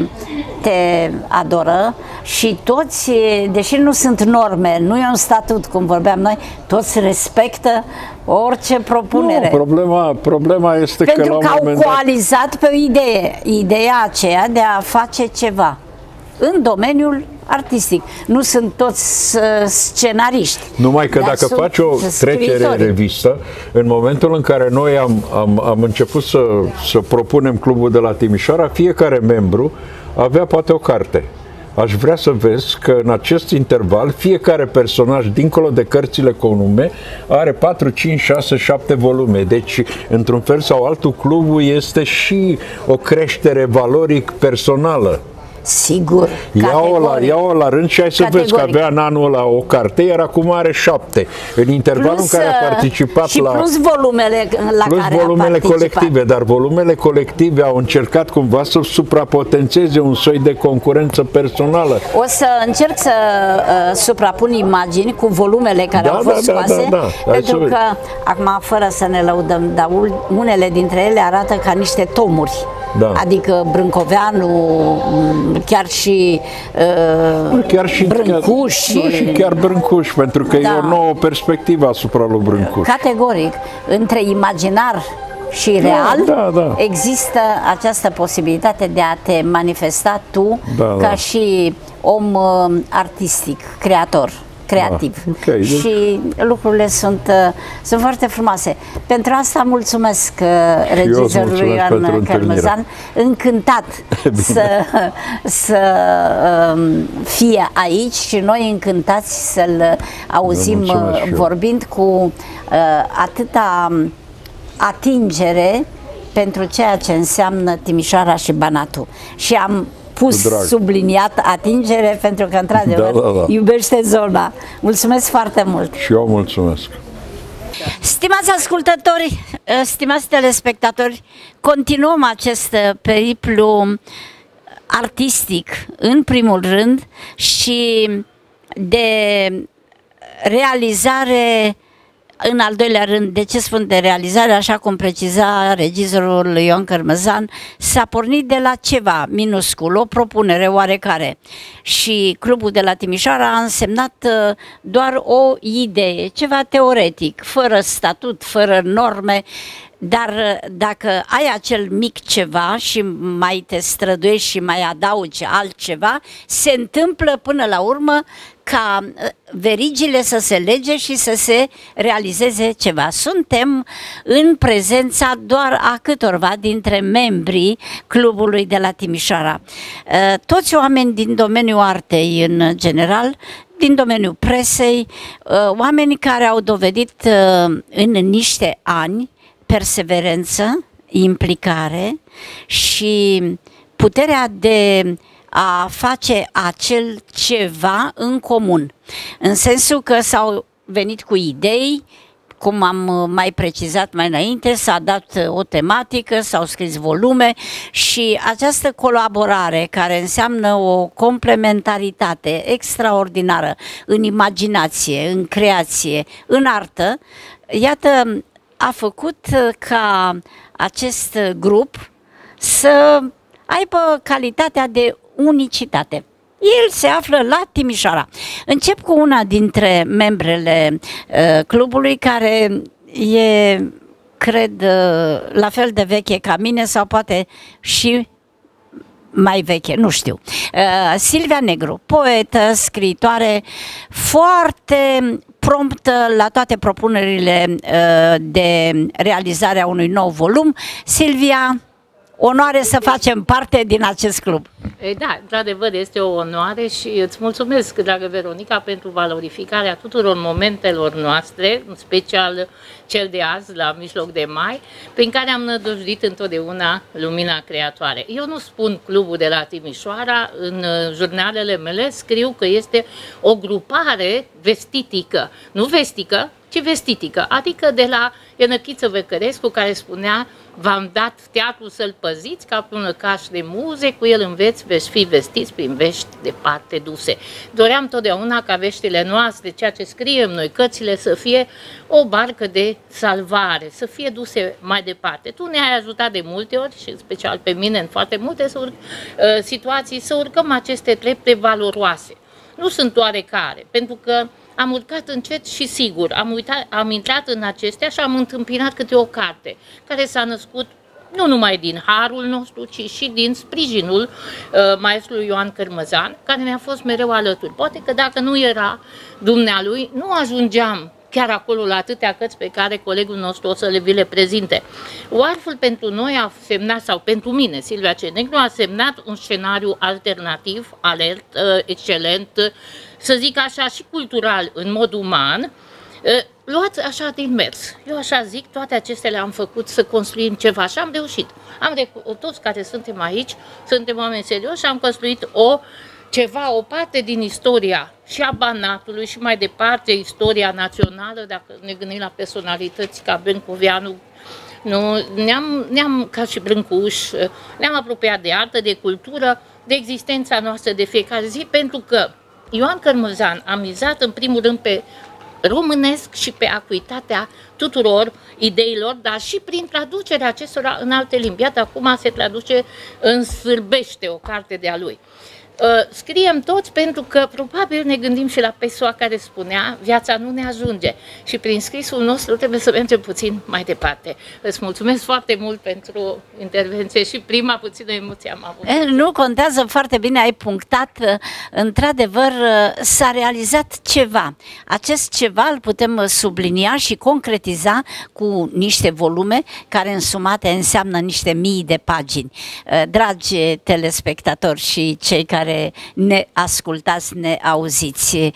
te adoră și toți, deși nu sunt norme, nu e un statut, cum vorbeam noi, toți respectă orice propunere. Nu, problema, problema este Pentru că, la un că au moment dat... coalizat pe o idee, ideea aceea de a face ceva în domeniul artistic. Nu sunt toți uh, scenariști. Numai că dacă faci o trecere în revistă, în momentul în care noi am, am, am început să, să propunem Clubul de la Timișoara, fiecare membru avea poate o carte. Aș vrea să vezi că în acest interval fiecare personaj, dincolo de cărțile cu nume, are patru, cinci, șase, șapte volume. Deci, într-un fel sau altul, clubul este și o creștere valoric personală. Sigur, Ia-o la, ia-o la rând și hai să categoric. Vezi că avea în anul ăla o carte, iar acum are șapte. În intervalul plus, în care a participat și la... plus volumele la plus care volumele a colective, dar volumele colective au încercat cumva să suprapotențeze un soi de concurență personală. O să încerc să uh, suprapun imagini cu volumele care da, au fost da, scoase, da, da, da. pentru că, acum, fără să ne lăudăm, dar unele dintre ele arată ca niște tomuri. Da. Adică Brâncoveanu, chiar și, uh, chiar și Brâncuș. Chiar, nu, și chiar Brâncuș, pentru că da. E o nouă perspectivă asupra lui Brâncuș. Categoric, între imaginar și real, da, da, da. există această posibilitate de a te manifesta tu da, ca da. și om uh, artistic, creator. creativ. Da, okay, deci... Și lucrurile sunt, uh, sunt foarte frumoase. Pentru asta mulțumesc uh, regizorului Ioan Cărmăzan, încântat să, să uh, fie aici și noi încântați să-l auzim uh, vorbind cu uh, atâta atingere pentru ceea ce înseamnă Timișoara și Banatul. Și am pus subliniat atingere pentru că, într-adevăr, da, da, da. iubește zona. Mulțumesc foarte mult! Și eu mulțumesc! Stimați ascultători, stimați telespectatori, continuăm acest periplu artistic, în primul rând, și de realizare, în al doilea rând. De ce spun de realizare? Așa cum preciza regizorul Ioan Cărmăzan, s-a pornit de la ceva minuscul, o propunere oarecare, și Clubul de la Timișoara a însemnat doar o idee, ceva teoretic, fără statut, fără norme. Dar dacă ai acel mic ceva și mai te străduiești și mai adaugi altceva, se întâmplă până la urmă ca verigile să se lege și să se realizeze ceva. Suntem în prezența doar a câtorva dintre membrii Clubului de la Timișoara. Toți oameni din domeniul artei în general, din domeniul presei, oameni care au dovedit în niște ani perseverență, implicare și puterea de a face acel ceva în comun. În sensul că s-au venit cu idei, cum am mai precizat mai înainte, s-a dat o tematică, s-au scris volume și această colaborare, care înseamnă o complementaritate extraordinară în imaginație, în creație, în artă, iată, a făcut ca acest grup să aibă calitatea de unicitate. El se află la Timișoara. Încep cu una dintre membrele uh, clubului, care e, cred, uh, la fel de veche ca mine sau poate și mai veche, nu știu. Uh, Silvia Negru, poetă, scriitoare, foarte promptă la toate propunerile uh, de realizare a unui nou volum. Silvia, onoare să facem parte din acest club. E, da, într-adevăr este o onoare și îți mulțumesc, dragă Veronica, pentru valorificarea tuturor momentelor noastre, în special cel de azi, la mijloc de mai, prin care am nădăjduit întotdeauna lumina creatoare. Eu nu spun Clubul de la Timișoara, în jurnalele mele scriu că este o grupare vestitică, nu vestică, ci vestitică, adică de la Enăchiță Văcărescu, care spunea: v-am dat teatru să-l păziți ca pe un lăcaș de muze, cu el înveți, veți fi vestiți prin vești departe duse. Doream totdeauna ca veștile noastre, ceea ce scriem noi, cărțile, să fie o barcă de salvare, să fie duse mai departe. Tu ne-ai ajutat de multe ori, și în special pe mine în foarte multe să urc, uh, situații, să urcăm aceste trepte valoroase. Nu sunt oarecare, pentru că am urcat încet și sigur, am, uitat, am intrat în acestea și am întâmpinat câte o carte, care s-a născut nu numai din harul nostru, ci și din sprijinul uh, maestrului Ioan Cărmăzan, care ne-a fost mereu alături. Poate că dacă nu era dumnealui, nu ajungeam chiar acolo la atâtea cărți pe care colegul nostru o să le vi le prezinte. Oarful pentru noi a semnat, sau pentru mine, Silvia Cenegru, a semnat un scenariu alternativ, alert, uh, excelent, uh, să zic așa, și cultural, în mod uman, luați așa din mers. Eu așa zic, toate acestea le-am făcut să construim ceva și am reușit. Am toți care suntem aici, suntem oameni serioși și am construit o, ceva, o parte din istoria și a Banatului și mai departe istoria națională, dacă ne gândim la personalități ca Bencovianu, nu, ne-am, ne-am, ca și Brâncuș, ne-am apropiat de artă, de cultură, de existența noastră de fiecare zi, pentru că Ioan Cărmăzan a mizat în primul rând pe românesc și pe acuitatea tuturor ideilor, dar și prin traducerea acestora în alte limbi. Iată, acum se traduce în sârbește o carte de-a lui. Scriem toți pentru că probabil ne gândim și la Pessoa, care spunea: viața nu ne ajunge și prin scrisul nostru trebuie să mergem puțin mai departe. Îți mulțumesc foarte mult pentru intervenție și prima puțină emoție am avut. Nu contează, foarte bine ai punctat. Într-adevăr s-a realizat ceva. Acest ceva îl putem sublinia și concretiza cu niște volume care însumate înseamnă niște mii de pagini. Dragi telespectatori și cei care ne ascultați, ne auziți,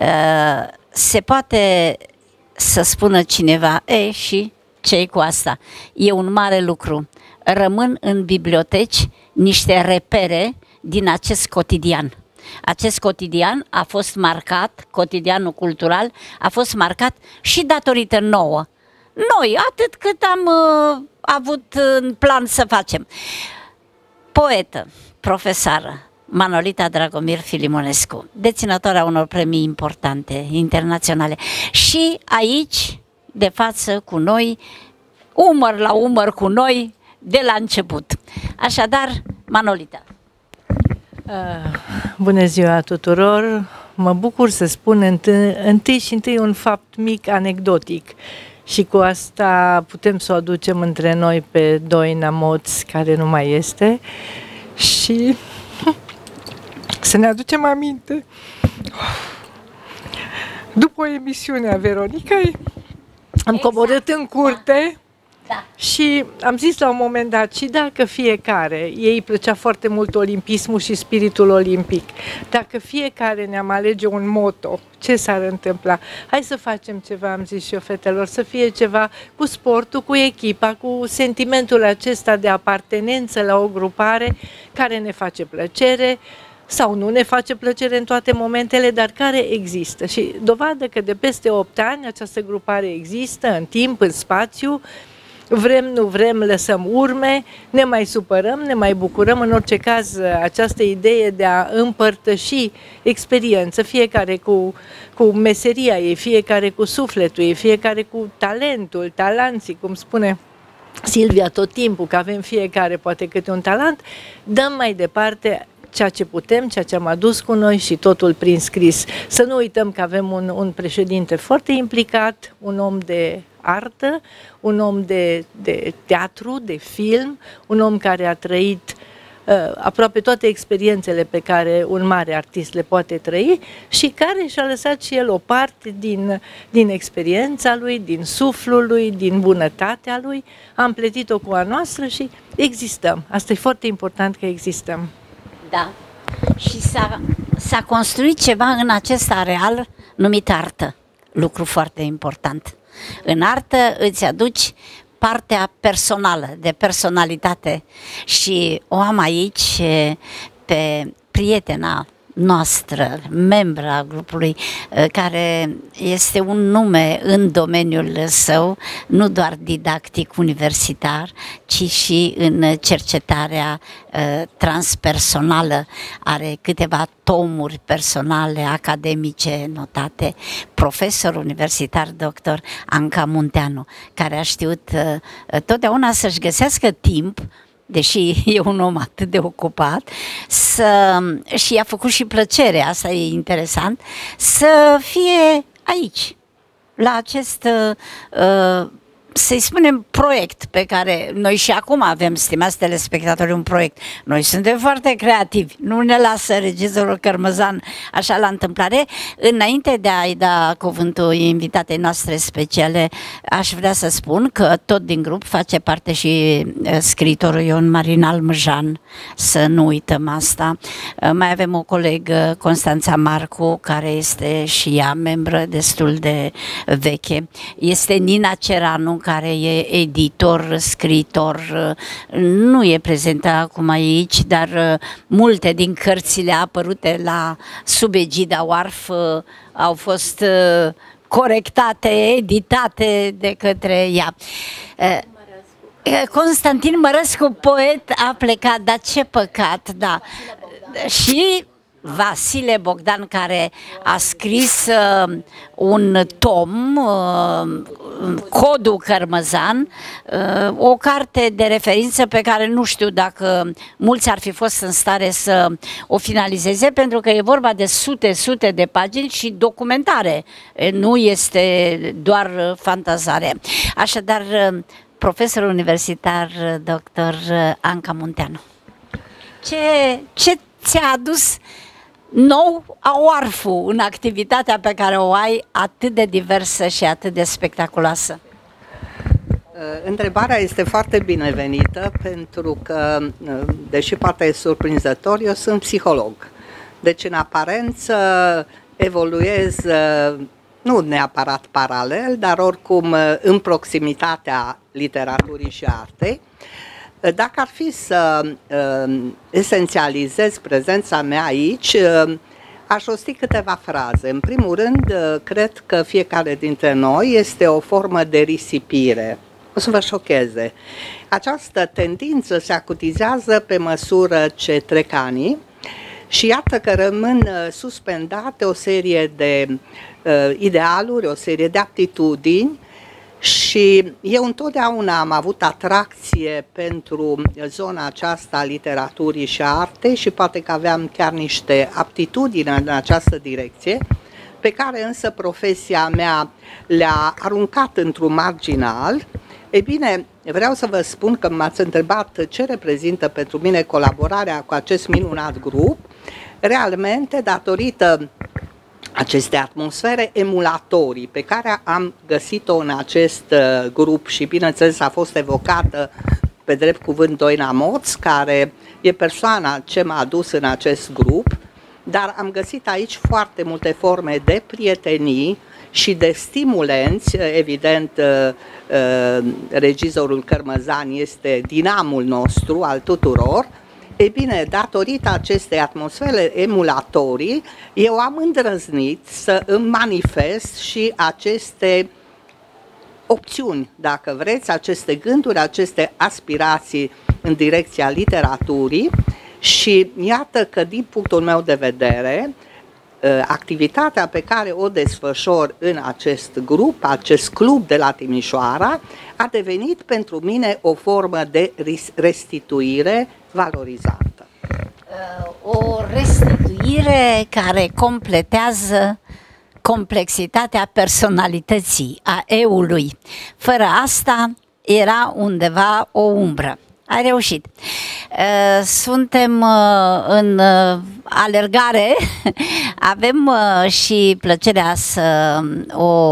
se poate să spună cineva: e, și ce-i cu asta? E un mare lucru. Rămân în biblioteci niște repere din acest cotidian. Acest cotidian a fost marcat, cotidianul cultural, a fost marcat și datorită nouă. Noi, atât cât am uh, avut în plan să facem. Poetă, profesoară, Manolita Dragomir Filimonescu, deținătoarea unor premii importante, internaționale. Și aici, de față cu noi, umăr la umăr cu noi, de la început. Așadar, Manolita. Uh, bună ziua tuturor! Mă bucur să spun întâi, întâi și întâi un fapt mic anecdotic. Și cu asta putem să o aducem între noi pe Doina Moț, care nu mai este, și să ne aducem aminte. După emisiunea Veronicai, am exact. coborât în curte. Da. Și am zis la un moment dat, și dacă fiecare, ei îi plăcea foarte mult olimpismul și spiritul olimpic, dacă fiecare ne-am alege un motto, ce s-ar întâmpla? Hai să facem ceva, am zis și eu fetelor, să fie ceva cu sportul, cu echipa, cu sentimentul acesta de apartenență la o grupare care ne face plăcere, sau nu ne face plăcere în toate momentele, dar care există. Și dovadă că de peste opt ani această grupare există, în timp, în spațiu. Vrem, nu vrem, lăsăm urme, ne mai supărăm, ne mai bucurăm, în orice caz această idee de a împărtăși experiență, fiecare cu, cu meseria ei, fiecare cu sufletul ei, fiecare cu talentul, talanții, cum spune Silvia tot timpul, că avem fiecare poate câte un talent, dăm mai departe ceea ce putem, ceea ce am adus cu noi și totul prin scris. Să nu uităm că avem un, un președinte foarte implicat, un om de artă, un om de, de teatru, de film, un om care a trăit uh, aproape toate experiențele pe care un mare artist le poate trăi și care și-a lăsat și el o parte din, din experiența lui, din suflul lui, din bunătatea lui. Am plătit-o cu a noastră și existăm. Asta e foarte important, că existăm. Da. Și s-a construit ceva în acest areal numit artă. Lucru foarte important. În artă îți aduci partea personală, de personalitate, și o am aici pe prietena noastră, membra grupului, care este un nume în domeniul său, nu doar didactic universitar, ci și în cercetarea uh, transpersonală. Are câteva tomuri personale, academice notate, profesor universitar doctor Anca Munteanu, care a știut uh, totdeauna să-și găsească timp, deși e un om atât de ocupat, să, și i-a făcut și plăcere, asta e interesant, să fie aici, la acest, uh, să-i spunem, proiect pe care noi și acum avem, stimați telespectatori, un proiect. Noi suntem foarte creativi, nu ne lasă regizorul Cărmăzan așa la întâmplare. Înainte de a-i da cuvântul invitatei noastre speciale, aș vrea să spun că tot din grup face parte și scriitorul Ion Marin Almăjan, să nu uităm asta. Mai avem o colegă, Constanța Marcu, care este și ea membră destul de veche. Este Nina Ceranu, care e editor, scriitor, nu e prezentă acum aici, dar multe din cărțile apărute la sub egida O A R F au fost corectate, editate de către ea. Constantin Mărăscu, poet, a plecat, dar ce păcat, da. Și Vasile Bogdan, care a scris uh, un tom, uh, Codul Cărmăzan, uh, o carte de referință pe care nu știu dacă mulți ar fi fost în stare să o finalizeze, pentru că e vorba de sute, sute de pagini și documentare, nu este doar fantazare. Așadar, profesor universitar doctor Anca Munteanu, ce, ce ți-a adus nou O A R F-ul în activitatea pe care o ai, atât de diversă și atât de spectaculoasă? Întrebarea este foarte binevenită, pentru că, deși partea e surprinzător, eu sunt psiholog. Deci, în aparență, evoluez nu neapărat paralel, dar oricum în proximitatea literaturii și artei. Dacă ar fi să uh, esențializez prezența mea aici, uh, aș rosti câteva fraze. În primul rând, uh, cred că fiecare dintre noi este o formă de risipire. O să vă șocheze. Această tendință se acutizează pe măsură ce trec ani și iată că rămân suspendate o serie de uh, idealuri, o serie de aptitudini și eu întotdeauna am avut atracție pentru zona aceasta a literaturii și a artei și poate că aveam chiar niște aptitudini în această direcție, pe care însă profesia mea le-a aruncat într-un marginal. Ei bine, vreau să vă spun că m-ați întrebat ce reprezintă pentru mine colaborarea cu acest minunat grup. Realmente, datorită acestei atmosfere, emulatorii pe care am găsit-o în acest uh, grup și, bineînțeles, a fost evocată pe drept cuvânt Doina Moț, care e persoana ce m-a adus în acest grup, dar am găsit aici foarte multe forme de prietenii și de stimulenți. Evident, regizorul Cărmăzan este dinamul nostru, al tuturor. Ei bine, datorită acestei atmosfere emulatorii, eu am îndrăznit să îmi manifest și aceste opțiuni, dacă vreți, aceste gânduri, aceste aspirații în direcția literaturii și iată că, din punctul meu de vedere, activitatea pe care o desfășor în acest grup, acest club de la Timișoara, a devenit pentru mine o formă de restituire valorizantă. O restituire care completează complexitatea personalității, a eului. Fără asta era undeva o umbră. Ai reușit. Suntem în alergare, avem și plăcerea să o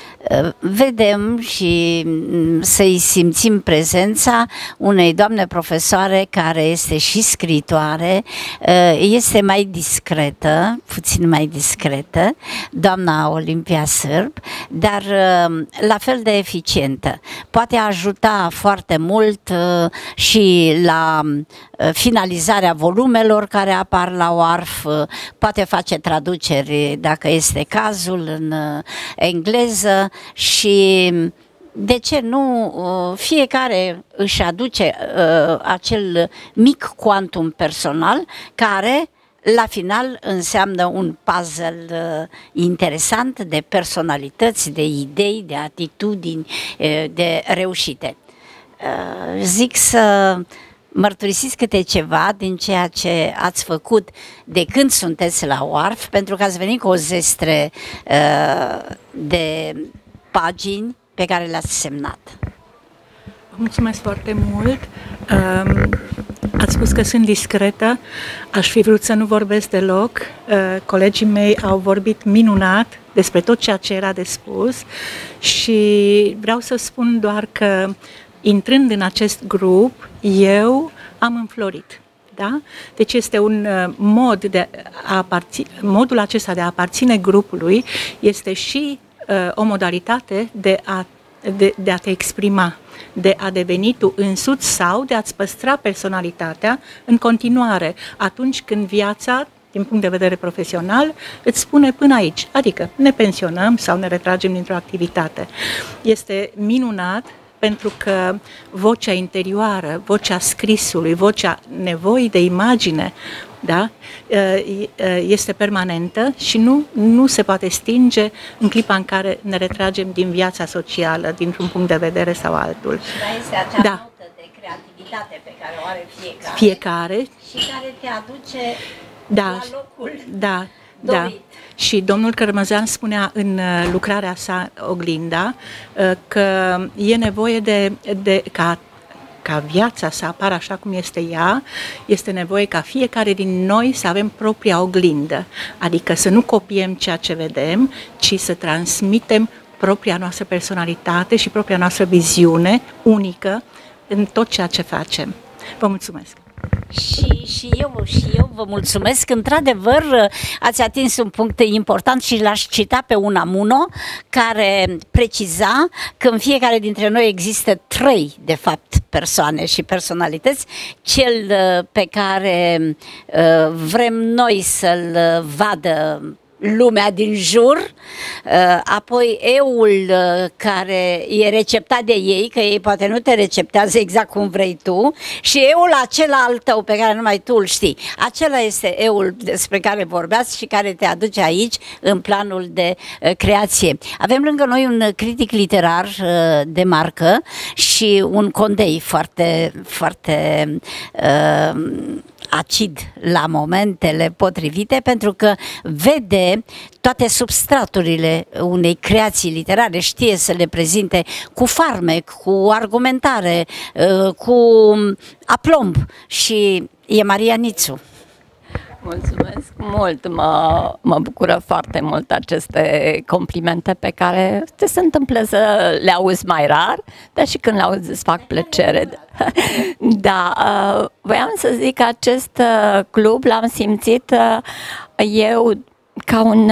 vedem și să-i simțim prezența unei doamne profesoare care este și scritoare, este mai discretă, puțin mai discretă, doamna Olimpia Sârb, dar la fel de eficientă. Poate ajuta foarte mult și la finalizarea volumelor care apar la O A R F, poate face traduceri dacă este cazul în engleză și de ce nu fiecare își aduce acel mic quantum personal care la final înseamnă un puzzle interesant de personalități, de idei, de atitudini, de reușite. Zic să mărturisiți câte ceva din ceea ce ați făcut de când sunteți la O A R F, pentru că ați venit cu o zestre uh, de pagini pe care le-ați semnat. Mulțumesc foarte mult. Um, ați spus că sunt discretă. Aș fi vrut să nu vorbesc deloc. Uh, colegii mei au vorbit minunat despre tot ceea ce era de spus și vreau să spun doar că intrând în acest grup, eu am înflorit. Da? Deci este un mod de a aparține, modul acesta de a aparține grupului este și uh, o modalitate de a, de, de a te exprima, de a deveni tu însuți sau de a-ți păstra personalitatea în continuare, atunci când viața, din punct de vedere profesional, îți spune până aici, adică ne pensionăm sau ne retragem dintr-o activitate. Este minunat pentru că vocea interioară, vocea scrisului, vocea nevoii de imagine, da, este permanentă și nu, nu se poate stinge în clipa în care ne retragem din viața socială, dintr-un punct de vedere sau altul. Și da, este acea da. notă de creativitate pe care o are fiecare, fiecare și care te aduce da, la locul da, dorit. Da. Și domnul Cărmăzan spunea în lucrarea sa Oglinda că e nevoie de, de ca, ca viața să apară așa cum este ea, este nevoie ca fiecare din noi să avem propria oglindă, adică să nu copiem ceea ce vedem, ci să transmitem propria noastră personalitate și propria noastră viziune unică în tot ceea ce facem. Vă mulțumesc! Și, și, eu, și eu vă mulțumesc. Într-adevăr, ați atins un punct important și l-aș cita pe Unamuno, care preciza că în fiecare dintre noi există trei, de fapt, persoane și personalități. Cel pe care uh, vrem noi să-l vadă lumea din jur, apoi eul care e receptat de ei, că ei poate nu te receptează exact cum vrei tu, și eul acela al tău pe care numai tu îl știi. Acela este eul despre care vorbeați și care te aduce aici în planul de creație. Avem lângă noi un critic literar de marcă și un condei foarte, foarte uh, acid la momentele potrivite, pentru că vede toate substraturile unei creații literare, știe să le prezinte cu farmec, cu argumentare, cu aplomb, și e Maria Nițu. Mulțumesc mult, mă, mă bucură foarte mult aceste complimente pe care te se întâmplă să le auzi mai rar, dar și când le auzi îți fac plăcere. Da, voiam să zic că acest club l-am simțit eu ca un...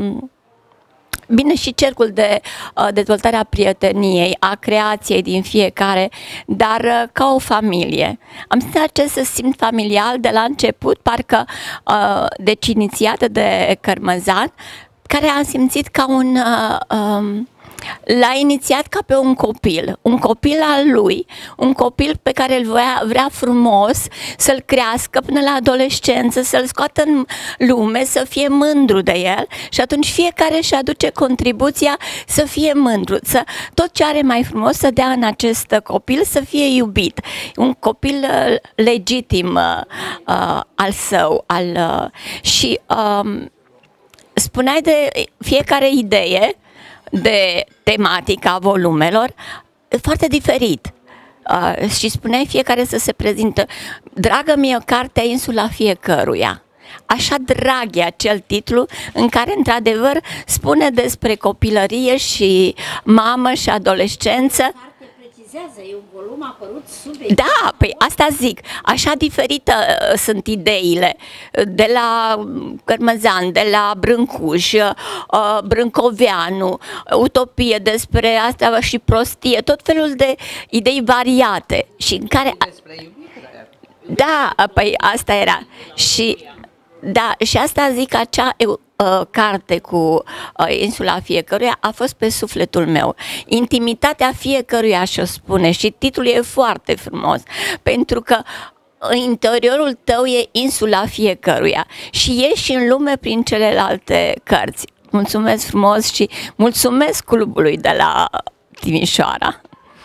Bine, și cercul de uh, dezvoltare a prieteniei, a creației din fiecare, dar uh, ca o familie. Am simțit acest simt familial de la început, parcă uh, deci inițiată de Cărmăzan, care am simțit ca un... Uh, um, l-a inițiat ca pe un copil, un copil al lui, un copil pe care îl vrea, vrea frumos să-l crească până la adolescență, să-l scoată în lume, să fie mândru de el, și atunci fiecare își aduce contribuția să fie mândru, să tot ce are mai frumos să dea în acest copil, să fie iubit. Un copil uh, legitim uh, al său. Al, uh, și uh, spuneai de fiecare idee, de tematica volumelor, foarte diferit. Uh, și spuneai fiecare să se prezintă. Dragă mie, cartea Insula Fiecăruia. Așa drag e acel titlu în care, într-adevăr, spune despre copilărie și mamă și adolescență. E un volum apărut sub... Da, păi asta zic, așa diferită uh, sunt ideile, de la Cărmăzan, de la Brâncuș, uh, Brâncoveanu, utopie despre asta și prostie, tot felul de idei variate și în care... Despre iubire. Da, păi asta era. Și, da, și asta zic, acea uh, carte cu uh, Insula Fiecăruia a fost pe sufletul meu. Intimitatea fiecăruia, așa spune, și titlul e foarte frumos, pentru că în interiorul tău e insula fiecăruia și ieși în lume prin celelalte cărți. Mulțumesc frumos și mulțumesc clubului de la Timișoara.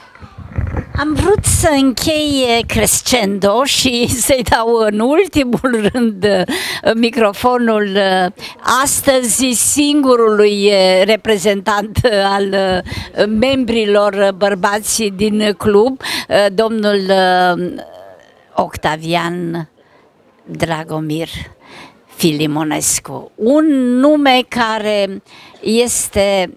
Am vrut să închei crescendo și să-i dau în ultimul rând microfonul astăzi singurului reprezentant al membrilor bărbați din club, domnul Octavian Dragomir Filimonescu. Un nume care este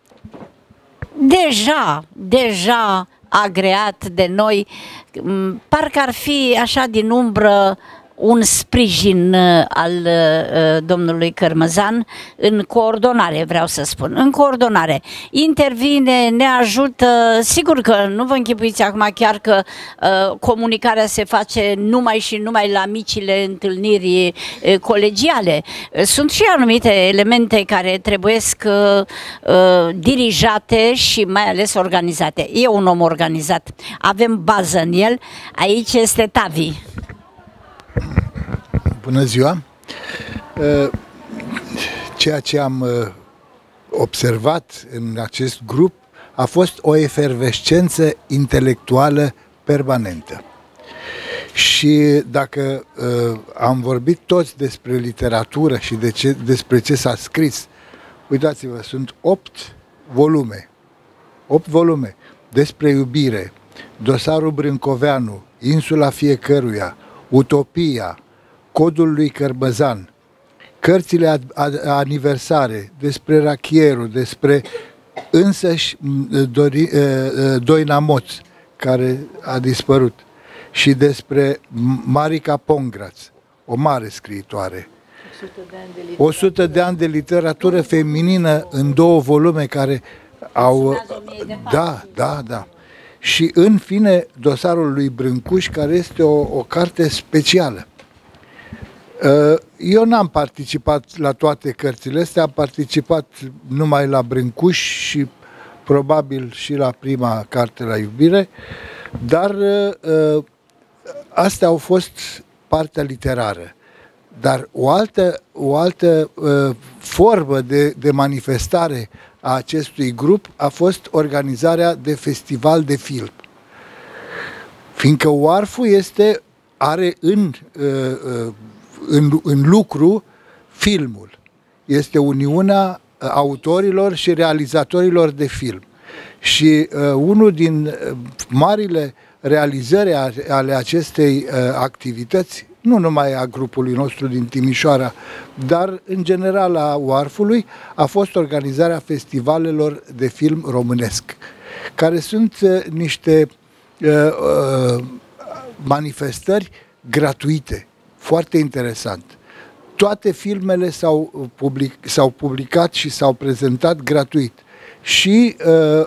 deja, deja agreat de noi, parcă ar fi așa din umbră un sprijin al uh, domnului Cărmăzan în coordonare, vreau să spun, în coordonare. Intervine, ne ajută, sigur că nu vă închipuiți acum chiar că uh, comunicarea se face numai și numai la micile întâlniri uh, colegiale. Sunt și anumite elemente care trebuiesc uh, uh, dirijate și mai ales organizate. E un om organizat, avem bază în el, aici este Tavi. Bună ziua! Ceea ce am observat în acest grup a fost o efervescență intelectuală permanentă. Și dacă am vorbit toți despre literatură și de ce, despre ce s-a scris, uitați-vă, sunt opt volume, opt volume despre iubire, Dosarul Brâncoveanu, Insula Fiecăruia, Utopia, Codul lui Cărmăzan, cărțile aniversare despre Rachieru, despre însăși Doina Moț, care a dispărut. și despre Marica Pongraț, o mare scriitoare. o sută de ani de literatură feminină în două volume care au... Da, da, da. Și în fine dosarul lui Brâncuș, care este o, o carte specială. Eu n-am participat la toate cărțile astea, am participat numai la Brâncuș și probabil și la prima carte La iubire, dar astea au fost partea literară. Dar o altă, o altă uh, formă de, de manifestare a acestui grup a fost organizarea de festival de film. Fiindcă Oarful este, are în, uh, în, în lucru filmul. Este uniunea autorilor și realizatorilor de film. Și uh, unul din uh, marile realizări ale acestei uh, activități, nu numai a grupului nostru din Timișoara, dar în general a Oarfului, a fost organizarea festivalelor de film românesc, care sunt uh, niște uh, uh, manifestări gratuite, foarte interesant. Toate filmele s-au public, s-au publicat și s-au prezentat gratuit. Și uh,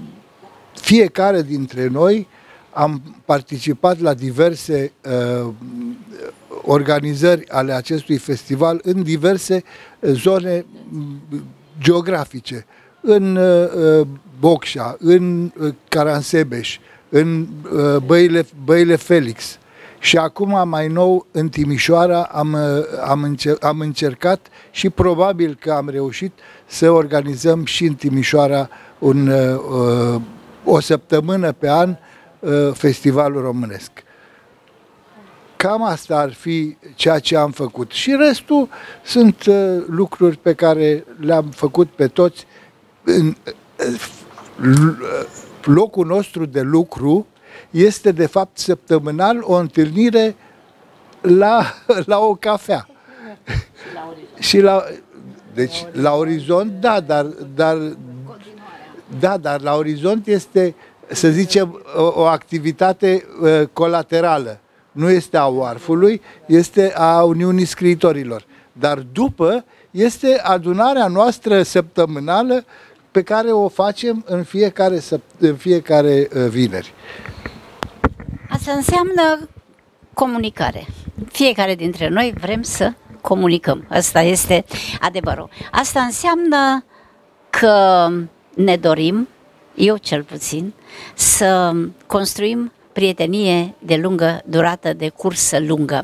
fiecare dintre noi am participat la diverse uh, organizări ale acestui festival în diverse zone geografice, în uh, Bocșa, în uh, Caransebeș, în uh, Băile, Băile Felix. Și acum, mai nou, în Timișoara am, am, încer am încercat și probabil că am reușit să organizăm și în Timișoara un, uh, o săptămână pe an uh, festivalul românesc. Cam asta ar fi ceea ce am făcut. Și restul sunt uh, lucruri pe care le-am făcut pe toți. În, uh, locul nostru de lucru este de fapt săptămânal o întâlnire la, la o cafea. Și la, deci la Orizont, da, dar, dar da, dar la Orizont este, să zicem, o, o activitate uh, colaterală. Nu este a Oarfului, este a Uniunii Scriitorilor. Dar după este adunarea noastră săptămânală pe care o facem în fiecare, în fiecare uh, vineri. Asta înseamnă comunicare. Fiecare dintre noi vrem să comunicăm. Asta este adevărul. Asta înseamnă că ne dorim, eu cel puțin, să construim prietenie de lungă durată, de cursă lungă.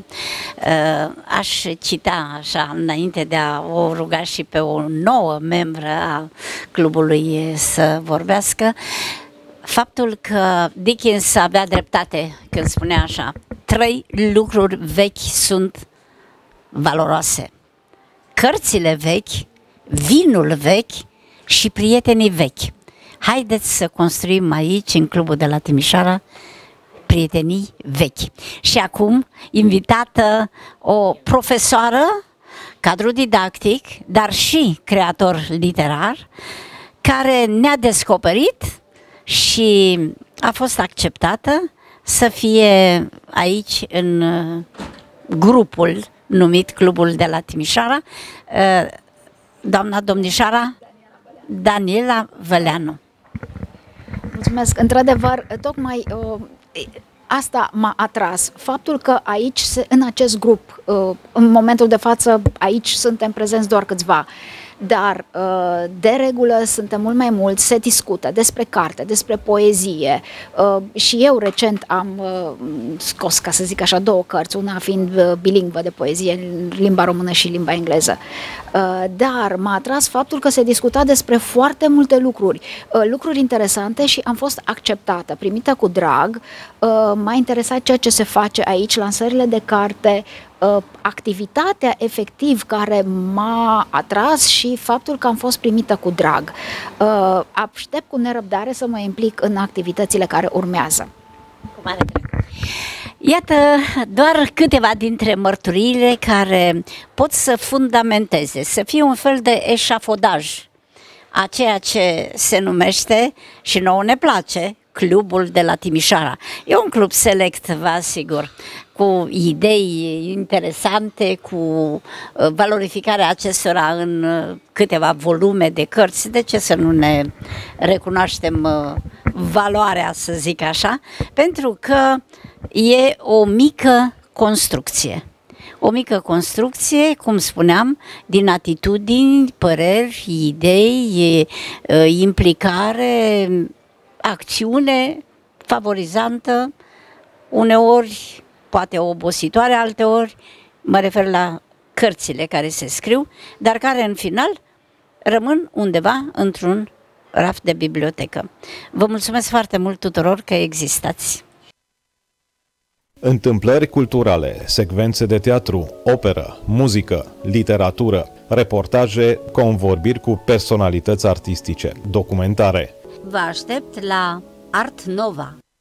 Aș cita așa, înainte de a o ruga și pe o nouă membră a clubului să vorbească, faptul că Dickens avea dreptate când spunea așa: trei lucruri vechi sunt valoroase: cărțile vechi, vinul vechi și prietenii vechi. Haideți să construim aici, în clubul de la Timișoara, prietenii vechi. Și acum, invitată o profesoară, cadru didactic, dar și creator literar, care ne-a descoperit și a fost acceptată să fie aici în grupul numit Clubul de la Timișoara, doamna domnișoara Daniela Văleanu. Mulțumesc. Într-adevăr, tocmai uh, asta m-a atras. Faptul că aici, în acest grup, uh, în momentul de față, aici suntem prezenți doar câțiva, dar de regulă suntem mult mai mulți, se discută despre carte, despre poezie și eu recent am scos, ca să zic așa, două cărți, una fiind bilingvă de poezie în limba română și limba engleză. Dar m-a atras faptul că se discuta despre foarte multe lucruri, lucruri interesante și am fost acceptată, primită cu drag. M-a interesat ceea ce se face aici, lansările de carte, activitatea efectiv care m-a atras și faptul că am fost primită cu drag. Aștept cu nerăbdare să mă implic în activitățile care urmează. Iată doar câteva dintre mărturiile care pot să fundamenteze, să fie un fel de eșafodaj a ceea ce se numește, și nouă ne place, clubul de la Timișoara. E un club select, vă asigur, cu idei interesante, cu valorificarea acestora în câteva volume de cărți. De ce să nu ne recunoaștem valoarea, să zic așa? Pentru că e o mică construcție. O mică construcție, cum spuneam, din atitudini, păreri, idei, implicare, acțiune favorizantă, uneori poate obositoare, alteori mă refer la cărțile care se scriu, dar care în final rămân undeva într-un raft de bibliotecă. Vă mulțumesc foarte mult tuturor că existați! Întâmplări culturale, secvențe de teatru, operă, muzică, literatură, reportaje, convorbiri cu personalități artistice, documentare. Vă aștept la Art Nova.